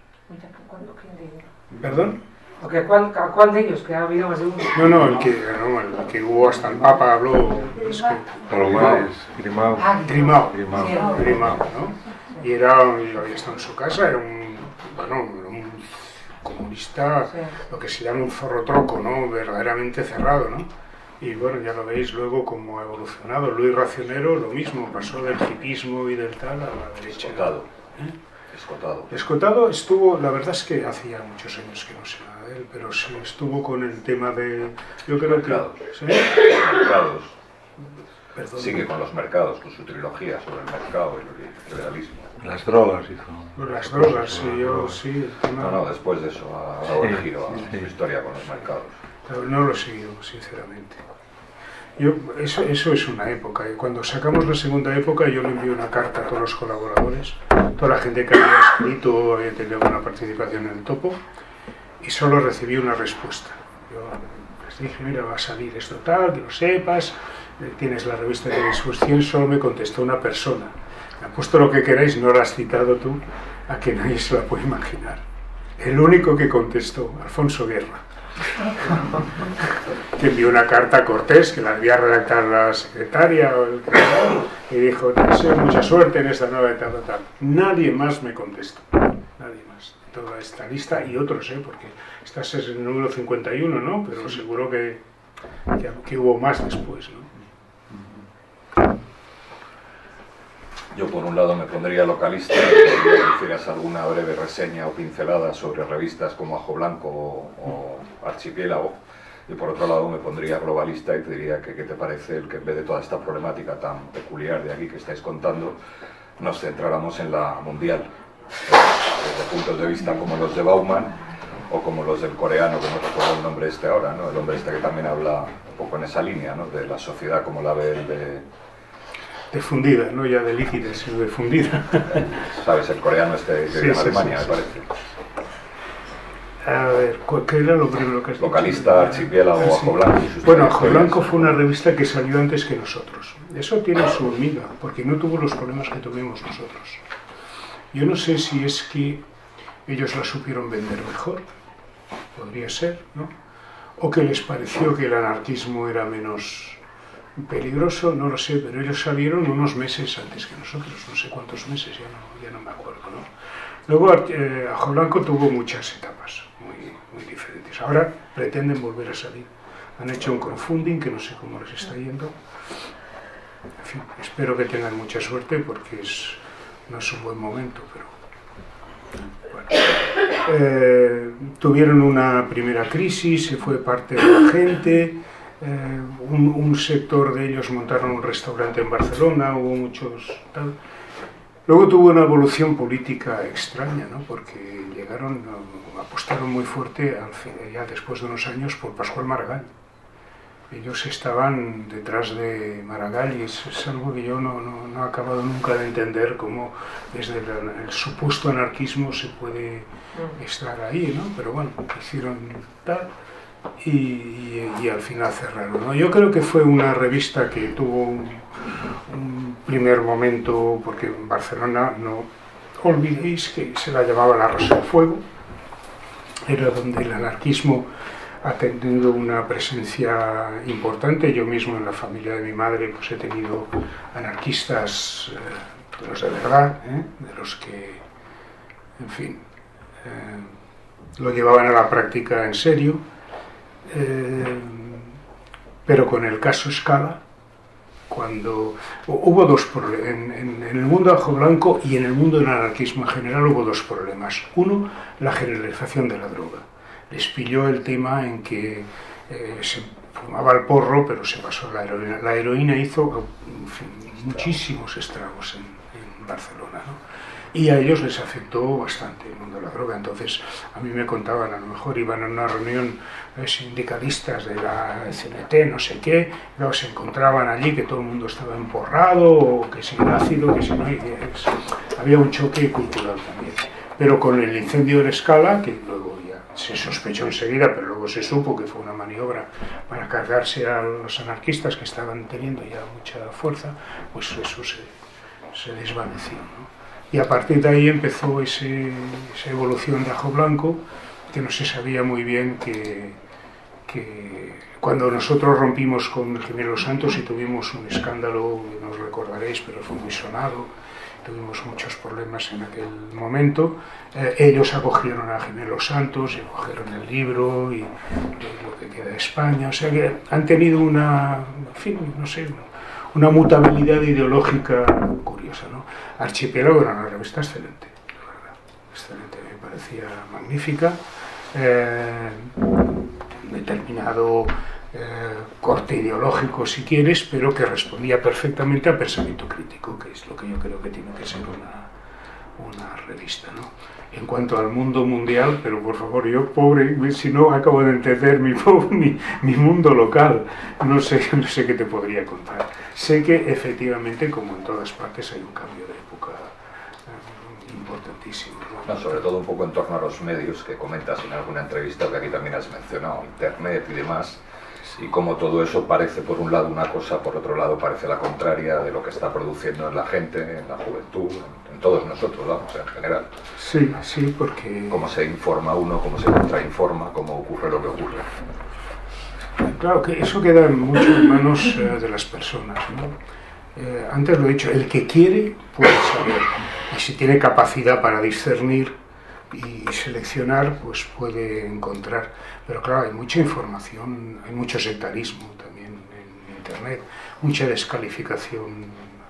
¿Perdón? Okay, ¿cuál, ¿Cuál de ellos? Que ha habido más de uno. No, no, el que, no, el que hubo hasta el Papa habló. Es que, Grimao. Grimao. Grimao. Grimao, ¿no? Y era, y había estado en su casa, era un, bueno, era un comunista, sí, lo que se llama un zorrotroco, ¿no? Verdaderamente cerrado, ¿no? Y bueno, ya lo veis luego cómo ha evolucionado. Luis Racionero, lo mismo, pasó del hipismo y del tal a la derecha. Escotado. ¿Eh? Escotado. Escotado estuvo, la verdad es que hacía muchos años que no sé nada de él, pero sí estuvo con el tema de, yo creo mercados. que... ¿Sí? Mercados. Perdón. Sigue con los mercados, con su trilogía sobre el mercado y el liberalismo. Las drogas hizo. Las drogas, sí, yo sí. El tema... No, no, después de eso ha dado el giro a Sí. su historia con los mercados. Pero no lo he seguido, sinceramente. Yo, eso, eso es una época. Y cuando sacamos la segunda época, yo le envié una carta a todos los colaboradores, toda la gente que había escrito, había tenido una participación en el topo, y solo recibí una respuesta. Yo les dije, mira, va a salir esto tal, que lo sepas, tienes la revista de disposición. Solo me contestó una persona. Me ha puesto lo que queráis, no lo has citado tú, a que nadie se la puede imaginar. El único que contestó, Alfonso Guerra, que envió una carta a Cortés, que la debía redactar la secretaria o el creador, y dijo, te deseo mucha suerte en esta nueva etapa tal. Nadie más me contestó, nadie más. Toda esta lista y otros, ¿eh? Porque esta es el número cincuenta y uno, ¿no? Pero seguro que, que, que hubo más después, ¿no? Yo por un lado me pondría localista, que hicieras alguna breve reseña o pincelada sobre revistas como Ajo Blanco o, o Archipiélago, y por otro lado me pondría globalista y te diría que qué te parece el que en vez de toda esta problemática tan peculiar de aquí que estáis contando, nos centráramos en la mundial, desde puntos de vista como los de Bauman o como los del coreano, que no recuerdo el nombre este ahora, ¿no? El hombre este que también habla un poco en esa línea, ¿no? De la sociedad como la ve el de... De fundida, no ya de líquida, sino de fundida. ¿Sabes? El coreano este que Sí, vive en sí, Alemania, sí, me sí. parece. A ver, ¿qué era lo primero que has dicho? Localista, Archipiélago, Ah, sí. Ajo Blanco. y sus Bueno, Ajo trayectorias. Blanco fue una revista que salió antes que nosotros. eso tiene su hormiga, porque no tuvo los problemas que tuvimos nosotros. Yo no sé si es que ellos la supieron vender mejor, podría ser, ¿no? O que les pareció que el anarquismo era menos peligroso, no lo sé, pero ellos salieron unos meses antes que nosotros, no sé cuántos meses, ya no, ya no me acuerdo, ¿no? Luego eh, Ajo Blanco tuvo muchas etapas muy, muy diferentes. Ahora pretenden volver a salir. Han hecho un crowdfunding que no sé cómo les está yendo. En fin, espero que tengan mucha suerte porque es, no es un buen momento, pero bueno. Eh, tuvieron una primera crisis, se fue parte de la gente, eh, un, un sector de ellos montaron un restaurante en Barcelona, hubo muchos tal. Luego tuvo una evolución política extraña, ¿no? Porque llegaron, apostaron muy fuerte, ya después de unos años, por Pascual Maragall. Ellos estaban detrás de Maragall y es, es algo que yo no, no, no he acabado nunca de entender cómo desde el, el supuesto anarquismo se puede estar ahí, ¿no? Pero bueno, hicieron tal y, y, y al final cerraron, ¿no? Yo creo que fue una revista que tuvo un, un primer momento, porque en Barcelona, no olvidéis que se la llamaba La Rosa del Fuego, era donde el anarquismo ha tenido una presencia importante. Yo mismo en la familia de mi madre pues he tenido anarquistas, eh, de los de verdad, ¿eh? De los que, en fin, eh, lo llevaban a la práctica en serio, eh, pero con el caso Scala, cuando hubo dos problemas, en, en, en el mundo Ajo Blanco y en el mundo del anarquismo en general hubo dos problemas. Uno, la generalización de la droga. Les pilló el tema en que eh, se fumaba el porro, pero se pasó a la heroína. La heroína hizo, en fin, muchísimos estragos en, en Barcelona, ¿no? Y a ellos les afectó bastante el mundo de la droga. Entonces, a mí me contaban, a lo mejor iban a una reunión eh, sindicalistas de la C N T, no sé qué, luego se encontraban allí que todo el mundo estaba emporrado, o que sin ácido, que si no hay... Había un choque cultural también. Pero con el incendio de Scala, que luego se sospechó enseguida, pero luego se supo que fue una maniobra para cargarse a los anarquistas que estaban teniendo ya mucha fuerza, pues eso se, se desvaneció, ¿no? Y a partir de ahí empezó ese, esa evolución de Ajo Blanco, que no se sabía muy bien que, que cuando nosotros rompimos con Gemelos Santos y tuvimos un escándalo, no os recordaréis, pero fue muy sonado, tuvimos muchos problemas en aquel momento, eh, ellos acogieron a Gemelos Santos y acogieron el libro y, y lo que queda de España, o sea que han tenido una, en fin, no sé, una mutabilidad ideológica curiosa, ¿no? Archipiélago era una revista excelente, la verdad, excelente, me parecía magnífica, eh, determinado Eh, corte ideológico si quieres, pero que respondía perfectamente al pensamiento crítico, que es lo que yo creo que tiene que ser una, una revista, ¿no? En cuanto al mundo mundial, pero por favor, yo pobre, si no acabo de entender mi, mi, mi mundo local, no sé, no sé qué te podría contar. Sé que efectivamente, como en todas partes, hay un cambio de época eh, importantísimo, ¿no? No, sobre todo un poco en torno a los medios que comentas en alguna entrevista que aquí también has mencionado, internet y demás. Y como todo eso parece por un lado una cosa, por otro lado parece la contraria de lo que está produciendo en la gente, en la juventud, en, en todos nosotros, vamos, en general. Sí, sí, porque... Cómo se informa uno, cómo se contrainforma, cómo ocurre lo que ocurre. Claro que eso queda mucho en manos eh, de las personas, ¿no? Eh, antes lo he dicho, el que quiere puede saber, y si tiene capacidad para discernir y seleccionar, pues puede encontrar. Pero claro, hay mucha información, hay mucho sectarismo también en internet, mucha descalificación,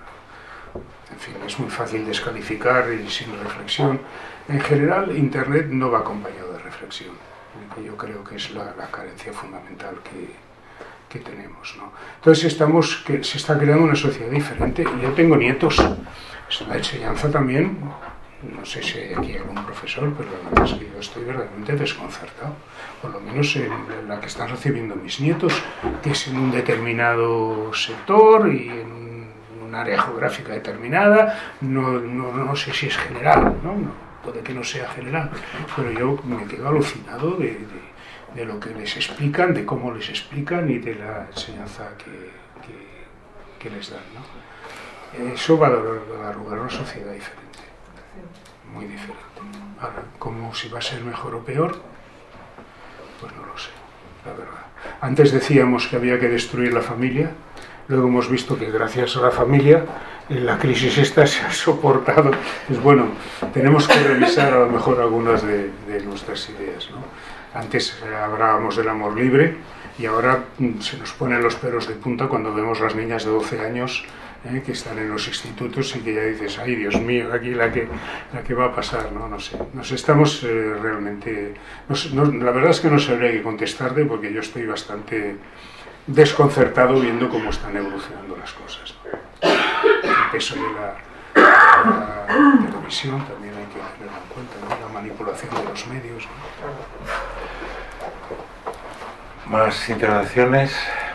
en fin, es muy fácil descalificar y sin reflexión. En general, internet no va acompañado de reflexión, que yo creo que es la, la carencia fundamental que, que tenemos, ¿no? Entonces estamos, que se está creando una sociedad diferente. Yo tengo nietos, la enseñanza también. No sé si hay aquí algún profesor, pero la verdad es que yo estoy verdaderamente desconcertado, por lo menos en la que están recibiendo mis nietos, que es en un determinado sector y en un área geográfica determinada. No, no, no sé si es general, ¿no? No, puede que no sea general, pero yo me quedo alucinado de, de, de lo que les explican, de cómo les explican y de la enseñanza que, que, que les dan, ¿no? Eso va a dar lugar a una sociedad diferente, muy diferente. Ahora, ¿cómo si va a ser mejor o peor? Pues no lo sé, la verdad. Antes decíamos que había que destruir la familia, luego hemos visto que gracias a la familia la crisis esta se ha soportado. Pues bueno, tenemos que revisar a lo mejor algunas de, de nuestras ideas, ¿no? Antes hablábamos del amor libre y ahora se nos ponen los pelos de punta cuando vemos las niñas de doce años eh, que están en los institutos y que ya dices, ay Dios mío, aquí la que, la que va a pasar, ¿no? No sé, nos estamos eh, realmente... Nos, no, la verdad es que no sabría qué contestarte porque yo estoy bastante desconcertado viendo cómo están evolucionando las cosas, ¿no? El peso de la, de la televisión también hay que tenerlo en cuenta, ¿no? La manipulación de los medios, ¿no? Más intervenciones.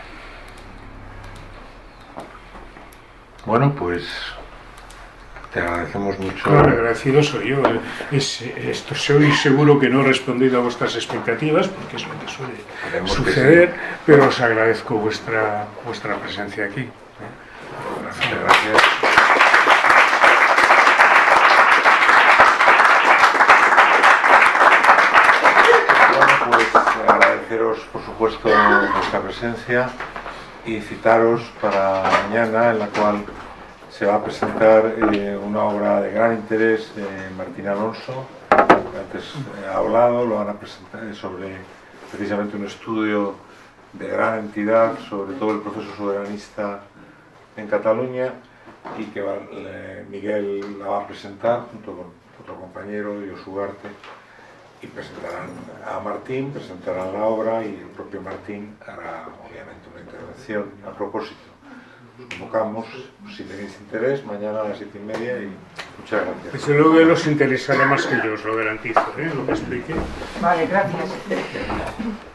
Bueno, pues te agradecemos mucho. Claro, agradecido soy yo. Es, esto soy seguro que no he respondido a vuestras expectativas, porque es lo que suele Esperemos suceder, que sí. Pero os agradezco vuestra, vuestra presencia aquí. Gracias. Gracias. Agradeceros por supuesto vuestra presencia y citaros para mañana, en la cual se va a presentar eh, una obra de gran interés de Martín Alonso, que antes eh, ha hablado, lo van a presentar sobre precisamente un estudio de gran entidad sobre todo el proceso soberanista en Cataluña, y que va, eh, Miguel la va a presentar junto con otro compañero, Josu Ugarte, y presentarán a Martín, presentarán la obra y el propio Martín hará obviamente una intervención a propósito. Os convocamos, si tenéis interés, mañana a las siete y media y muchas gracias. Desde luego que los interesará más que yo, os lo garantizo, ¿eh? Lo que expliqué. Vale, gracias.